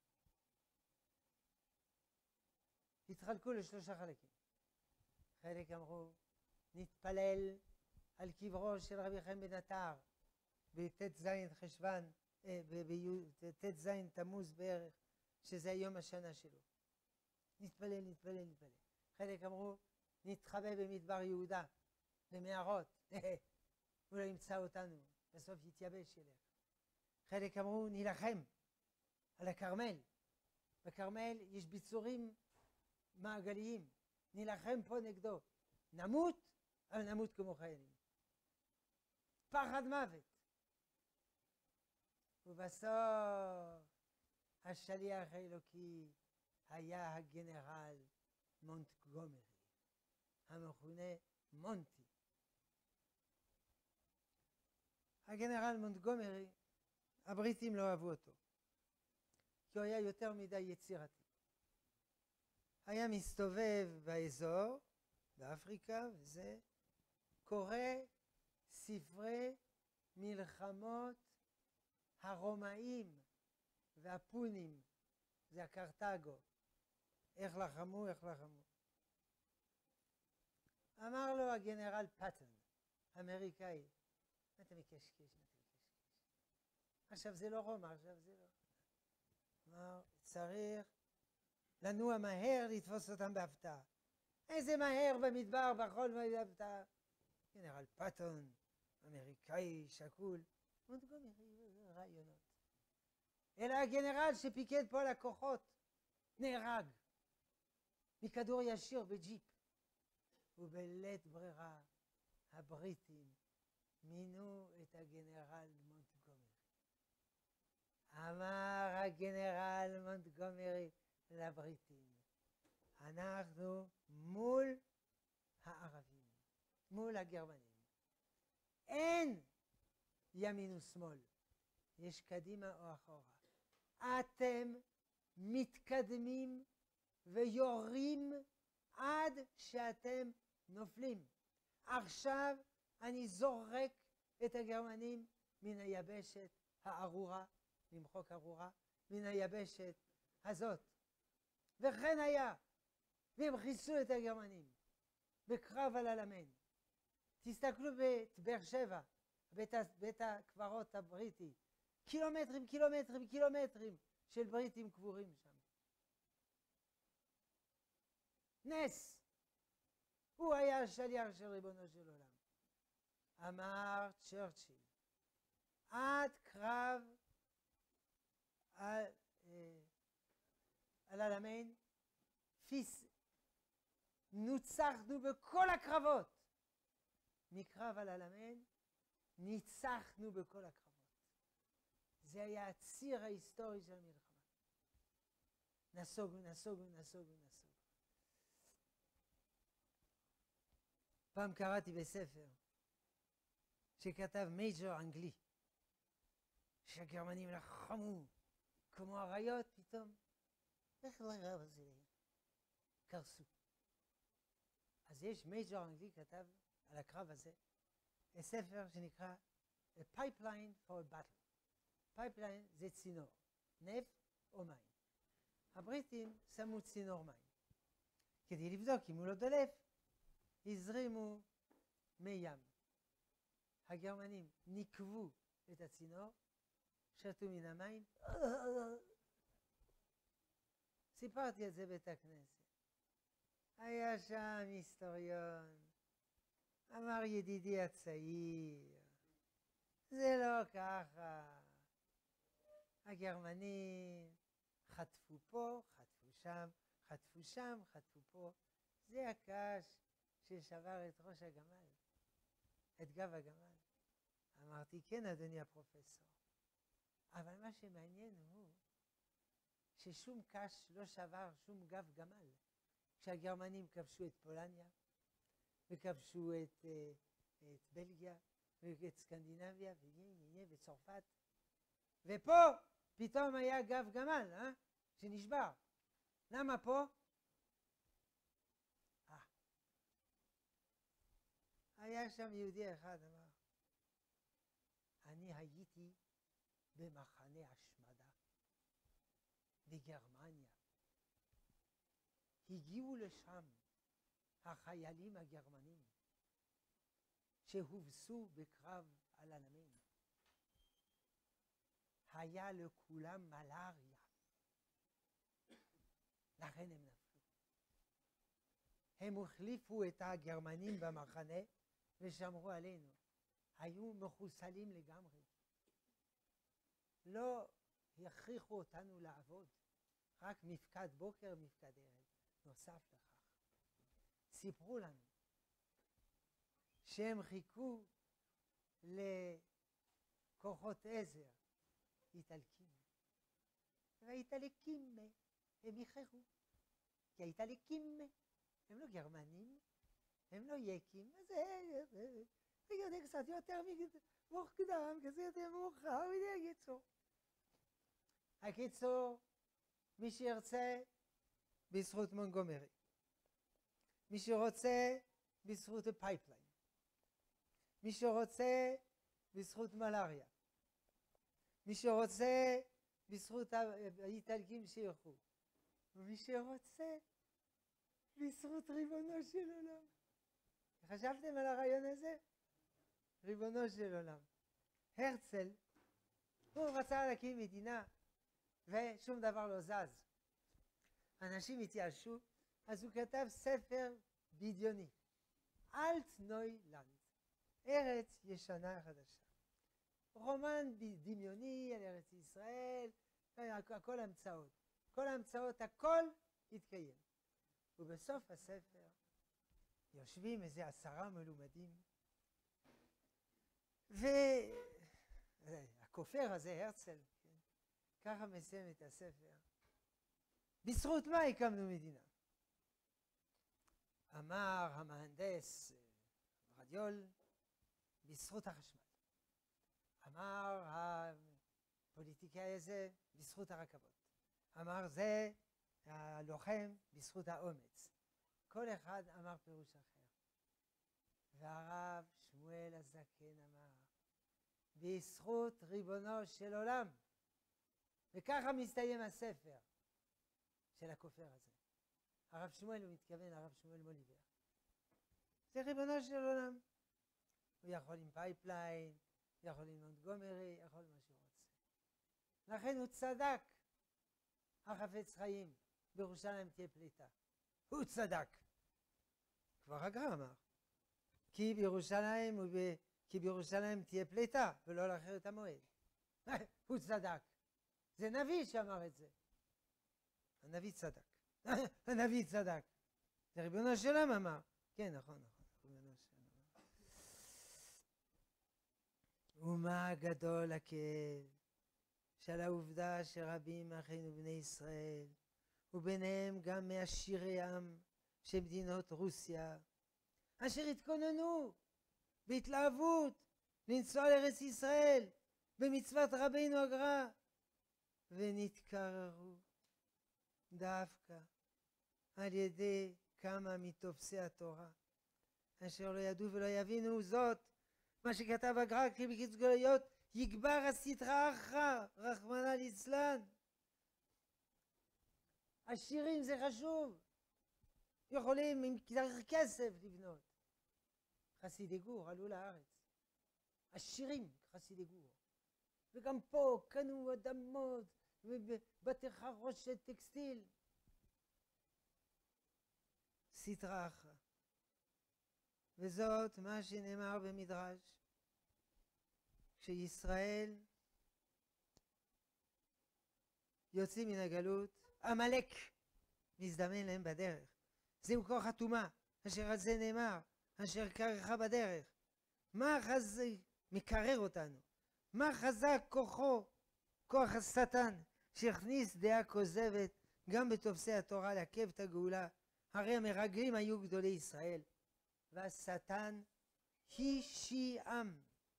התחלקו לשלושה חלקים. חלק אמרו, נתפלל על קברו של רבי חיים בן עטר בט' זין חשוון, בט' זין תמוז בערך, שזה היום השנה שלו. נתפלל, נתפלל, נתפלל. חלק אמרו, נתחבא במדבר יהודה, במערות, הוא לא ימצא אותנו, בסוף יתייבש ילך. חלק אמרו, נילחם על הכרמל. בכרמל יש ביצורים מעגליים, נילחם פה נגדו. נמות, אבל נמות כמו חיילים. פחד מוות. ובסוף השליח האלוקי היה הגנרל מונטגומרי, המכונה מונטי. הגנרל מונטגומרי, הבריטים לא אהבו אותו, כי הוא היה יותר מדי יצירתי. היה מסתובב באזור, באפריקה, וזה קורא ספרי מלחמות הרומאים והפונים, זה הקרתגו, איך לחמו, איך לחמו. אמר לו הגנרל פטון, אמריקאי, מה אתה מקשקש, מה אתה מקשקש? עכשיו זה לא רומא, עכשיו זה לא. אמר, צריך לנוע מהר לתפוס אותם בהפתעה. איזה מהר במדבר, בחול בהפתעה. גנרל פטון, אמריקאי, שקול, מונטגומרי, רעיונות. אלא הגנרל שפיקד פה על הכוחות נהרג מכדור ישיר בג'יפ. ובלית ברירה הבריטים מינו את הגנרל מונטגומרי. אמר הגנרל מונטגומרי לבריטים, אנחנו מול הערבים, מול הגרמנים. אין ימין ושמאל, יש קדימה או אחורה. אתם מתקדמים ויורים עד שאתם נופלים. עכשיו אני זורק את הגרמנים מן היבשת הארורה, למחוק ארורה, מן היבשת הזאת. וכן היה, והם חיסלו את הגרמנים בקרב על אלמן. תסתכלו בבאר שבע, בית, בית הקברות הבריטי, קילומטרים, קילומטרים, קילומטרים של בריטים קבורים שם. נס. הוא היה השליח של ריבונו של עולם. אמר צ'רצ'יל, עד קרב על, אה, על אלמן, פיס, נוצחנו בכל הקרבות. מקרב על אלמן, ניצחנו בכל הקרבות. זה היה הציר ההיסטורי של המלחמה. נסוגו, נסוגו, נסוגו, נסוגו. פעם קראתי בספר שכתב מייג'ור אנגלי, שהגרמנים לחמו כמו אריות, פתאום, איך לא רב הזה? קרסו. אז יש מייג'ור אנגלי כתב על הקרב הזה, ספר שנקרא A Pipeline for a Battle. פייפליין זה צינור, נפט או מים. הבריטים שמו צינור מים. כדי לבדוק אם הוא לא דולף, הזרימו מי ים. הגרמנים ניקבו את הצינור, שתו מן המים. סיפרתי את זה בית הכנסת. היה שם היסטוריון, אמר ידידי הצעיר, זה לא ככה. הגרמנים חטפו פה, חטפו שם, חטפו שם, חטפו פה. זה הקש ששבר את ראש הגמל, את גב הגמל. אמרתי, כן, אדוני הפרופסור. אבל מה שמעניין הוא ששום קש לא שבר שום גב גמל. כשהגרמנים כבשו את פולניה, וכבשו את, את בלגיה, ואת סקנדינביה, ויהיה וצרפת. ופה פתאום היה גב גמל, אה? שנשבר. למה פה? אה. היה שם יהודי אחד, אמר, אני הייתי במחנה השמדה בגרמניה. הגיעו לשם החיילים הגרמנים שהובסו בקרב על הנמל. היה לכולם מלאריה. לכן הם נפלו. הם החליפו את הגרמנים במחנה ושמרו עלינו. היו מחוסלים לגמרי. לא הכריחו אותנו לעבוד. רק מפקד בוקר, מפקד ערב. נוסף לכך. סיפרו לנו שהם חיכו לכוחות עזר איטלקים. והאיטלקים הם איחרו. כי האיטלקים הם לא גרמנים, הם לא יקים, אז זה יודע קצת יותר מוקדם, כזה יותר מאוחר, וזה יצור. הקיצור, מי שירצה בזכות מונגומרי, מי שרוצה בזכות הפייפליין, מי שרוצה בזכות מלאריה, מי שרוצה בזכות האיטלקים שילכו, ומי שרוצה בזכות ריבונו של עולם. חשבתם על הרעיון הזה? ריבונו של עולם. הרצל, הוא רצה להקים מדינה ושום דבר לא זז. אנשים התייאשו, אז הוא כתב ספר בדיוני. אלט נוי לנד, ארץ ישנה חדשה. רומן דמיוני על ארץ ישראל, הכל המצאות. כל ההמצאות, הכל התקיים. ובסוף הספר יושבים איזה עשרה מלומדים, והכופר הזה, הרצל, כן? ככה מסיים את הספר. בזכות מה הקמנו מדינה? אמר המהנדס רדיול, בזכות החשמל. אמר הפוליטיקאי הזה, בזכות הרכבות. אמר זה הלוחם, בזכות האומץ. כל אחד אמר פירוש אחר. והרב שמואל הזקן אמר, בזכות ריבונו של עולם. וככה מסתיים הספר של הכופר הזה. הרב שמואל, הוא מתכוון, הרב שמואל מוליבר. זה ריבונו של עולם. הוא יכול עם פייפליין, יכול עם מונטגומרי, יכול מה שהוא רוצה. לכן הוא צדק, החפץ חיים, בירושלים תהיה פליטה. הוא צדק. כבר הגר"א אמר. כי בירושלים, וב... כי בירושלים תהיה פליטה, ולא לאחר את המועד. הוא צדק. זה נביא שאמר את זה. הנביא צדק. הנביא צדק. זה ריבונו של עולם אמר. כן, נכון, נכון. ריבונו של עולם. ומה גדול הכאב של העובדה שרבים מאחינו בני ישראל, וביניהם גם מעשירי עם של מדינות רוסיה, אשר התכוננו בהתלהבות לנסוע לארץ ישראל במצוות רבינו הגר"א, ונתקררו דווקא על ידי כמה מתופסי התורה, אשר לא ידעו ולא יבינו זאת, מה שכתב הגר"א כי בקיץ גלויות יגבר הסטרא אחרא, רחמנא ליצלן. עשירים זה חשוב. יכולים עם כסף לבנות. חסידי גור עלו לארץ. עשירים חסידי גור. וגם פה קנו אדמות ובתי חרושת טקסטיל. סטרא אחרא. וזאת מה שנאמר במדרש. כשישראל יוצאים מן הגלות, עמלק מזדמן להם בדרך. זהו כוח הטומאה, אשר על זה נאמר, אשר קרך בדרך. מה חזה מקרר אותנו? מה חזק כוחו, כוח השטן, שהכניס דעה כוזבת גם בתופסי התורה לעכב את הגאולה? הרי המרגלים היו גדולי ישראל, והשטן השיעם.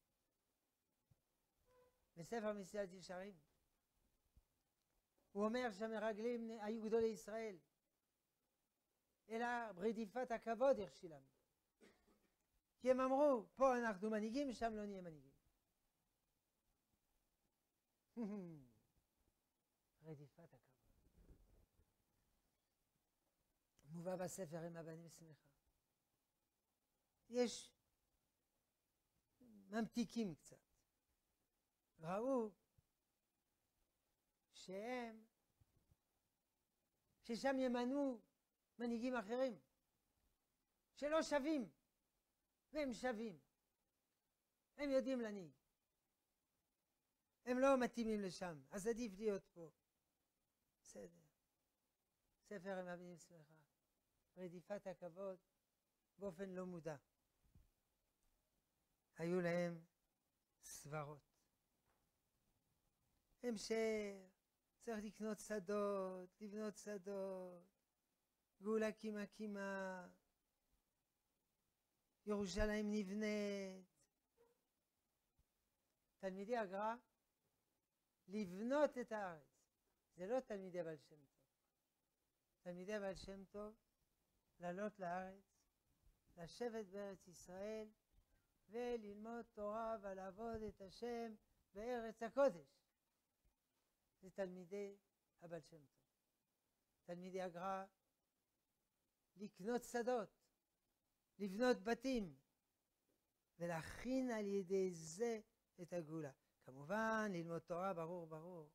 בספר מסילת ישרים הוא אומר שהמרגלים היו גדולי ישראל, אלא רדיפת הכבוד הכשילם. כי הם אמרו, פה אנחנו מנהיגים, שם לא נהיה מנהיגים. רדיפת הכבוד. מובא בספר עם הבנים שמחה. יש ממתיקים קצת. ראו שהם, ששם ימנו מנהיגים אחרים, שלא שווים, והם שווים. הם יודעים להנהיג. הם לא מתאימים לשם, אז עדיף להיות פה. בסדר. ספר עם הבנים שמחה. רדיפת הכבוד באופן לא מודע. היו להם סברות. המשך, צריך לקנות שדות, לבנות שדות, גאולה קימה קימה, ירושלים נבנית. תלמידי הגר"א, לבנות את הארץ. זה לא תלמידי בעל שם טוב. תלמידי בעל שם טוב, לעלות לארץ, לשבת בארץ ישראל, וללמוד תורה ולעבוד את השם בארץ הקודש. זה תלמידי הבעל שם טוב. תלמידי הגר"א, לקנות שדות, לבנות בתים, ולהכין על ידי זה את הגאולה. כמובן, ללמוד תורה, ברור, ברור.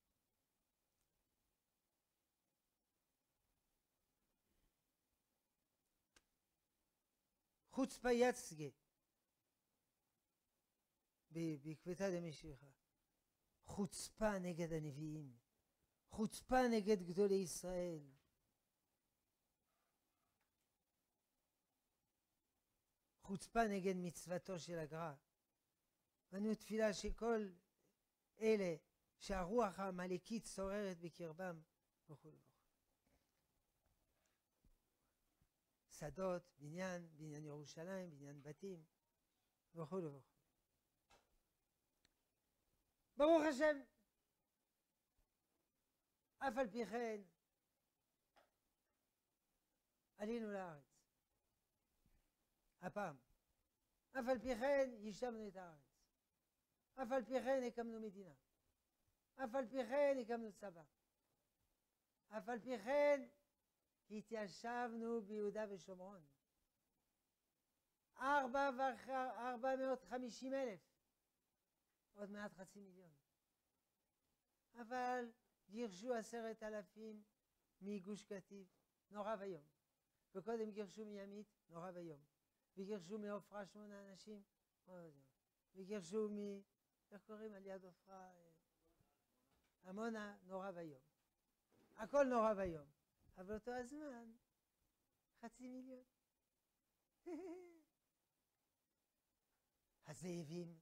חוצפה יצגה, בעקבתא דמשיחא. חוצפה נגד הנביאים, חוצפה נגד גדולי ישראל. חוצפה נגד מצוותו של הגר"א. אנו תפילה שכל אלה שהרוח העמלקית שוררת בקרבם וכו' וכו'. שדות, בניין, בניין ירושלים, בניין בתים וכו' וכו'. ברוך השם, אף על פי כן עלינו לארץ. הפעם. אף על פי כן יישבנו את הארץ. אף על פי כן הקמנו מדינה. אף על פי כן הקמנו צבא. אף על פי כן התיישבנו ביהודה ושומרון. ארבע וארבע מאות חמישים אלף. עוד מעט חצי מיליון. אבל גירשו עשרת אלפים מגוש קטיף, נורא ויום. וקודם גירשו מימית, נורא ויום. וגירשו מעופרה שמונה אנשים, נורא ויום. וגירשו מ... איך קוראים על יד עופרה? עמונה, נורא ויום. הכל נורא ויום. אבל באותו הזמן, חצי מיליון. הזאבים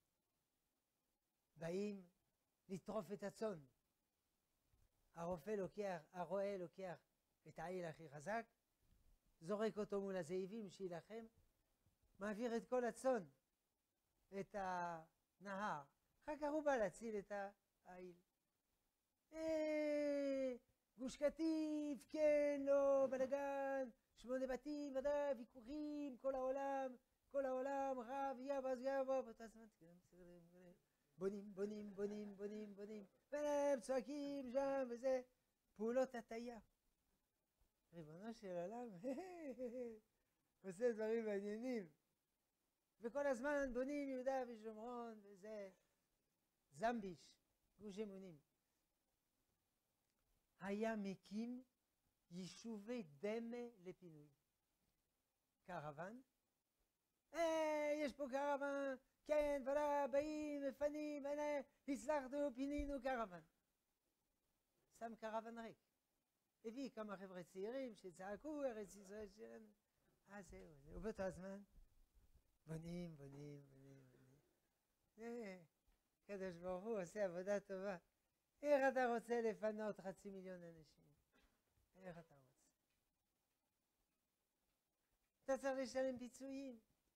באים לטרוף את הצאן. הרופא לוקח, הרועה לוקח את העיל הכי חזק, זורק אותו מול הזאבים שילחם, מעביר את כל הצאן, את הנהר. אחר כך הוא בא להציל את העיל. אה, גוש קטיף, כן, לא, בלגן, שמונה בתים, ודאי, ויכוחים, כל העולם, כל העולם, רב, יבז, יבוא, באותה זמן, בונים, בונים, בונים, בונים, בונים, והם צועקים שם וזה, פעולות הטעיה. ריבונו של עולם, עושה דברים מעניינים. וכל הזמן בונים יהודה ושומרון וזה, זמביש, גוש אמונים. היה מקים יישובי דמה לפינוי. קרוון, אה, יש פה קרוון, כן, ולה, באים, מפנים, הנה, הצלחנו, פינינו קרוון. שם קרוון ריק. הביא כמה חבר'ה צעירים שצעקו, ארץ ישראל שלנו. אה, זהו, זהו, באותו הזמן. בונים, בונים, בונים, בונים. אה, קדוש ברוך הוא עושה עבודה טובה. איך אתה רוצה לפנות חצי מיליון אנשים? איך אתה רוצה? אתה צריך לשלם פיצויים.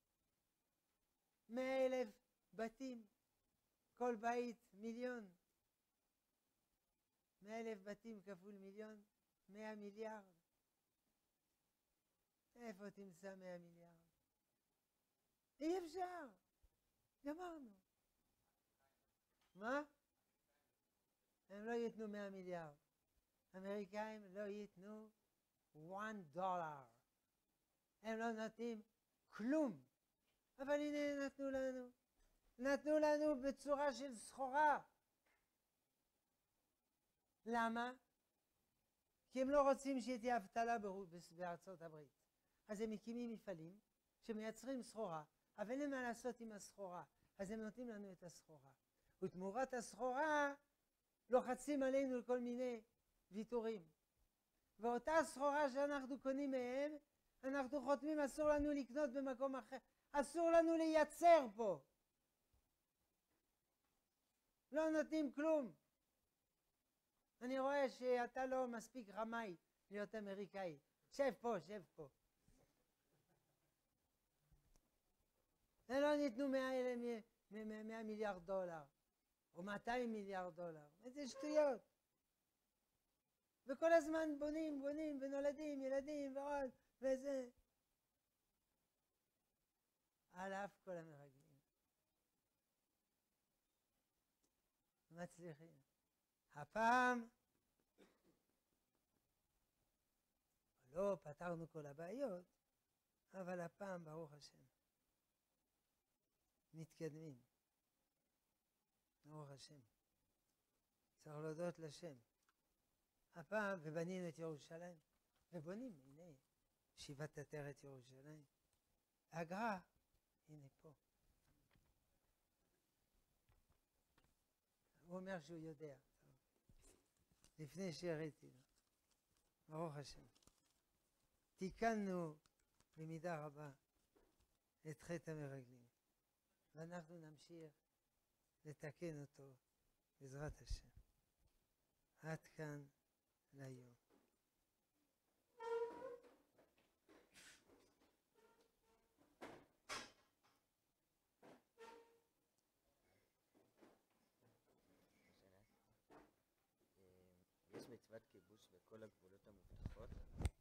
מאה אלף בתים, כל בית מיליון. מאה אלף בתים כפול מיליון, מאה מיליארד. איפה תמצא מאה מיליארד? אי אפשר. גמרנו. מה? הם לא ייתנו מאה מיליארד. אמריקאים לא ייתנו one דולר. הם לא נותנים כלום. אבל הנה נתנו לנו. נתנו לנו בצורה של סחורה. למה? כי הם לא רוצים שתהיה אבטלה בארצות הברית. אז הם מקימים מפעלים שמייצרים סחורה, אבל אין מה לעשות עם הסחורה. אז הם נותנים לנו את הסחורה. ותמורת הסחורה לוחצים עלינו כל מיני ויתורים. ואותה סחורה שאנחנו קונים מהם, אנחנו חותמים, אסור לנו לקנות במקום אחר. אסור לנו לייצר פה. לא נותנים כלום. אני רואה שאתה לא מספיק רמאי להיות אמריקאי. שב פה, שב פה. זה לא ניתנו מאה מיליארד דולר, או מאתיים מיליארד דולר. איזה שטויות. וכל הזמן בונים, בונים, ונולדים, ילדים, ועוד, וזה. על אף כל המרגלים. מצליחים. הפעם לא פתרנו כל הבעיות, אבל הפעם ברוך השם מתקדמים. ברוך השם. צריך להודות לשם. הפעם, ובנינו את ירושלים, ובונים, הנה, שיבת עטרת ירושלים. הגר"א, הנה פה. הוא אומר שהוא יודע. לפני שהראיתי לו. ברוך השם. תיקנו במידה רבה את חטא המרגלים. ואנחנו נמשיך לתקן אותו בעזרת השם. עד כאן להיום. יש מצוות כיבוש בכל הגבולות המובטחות?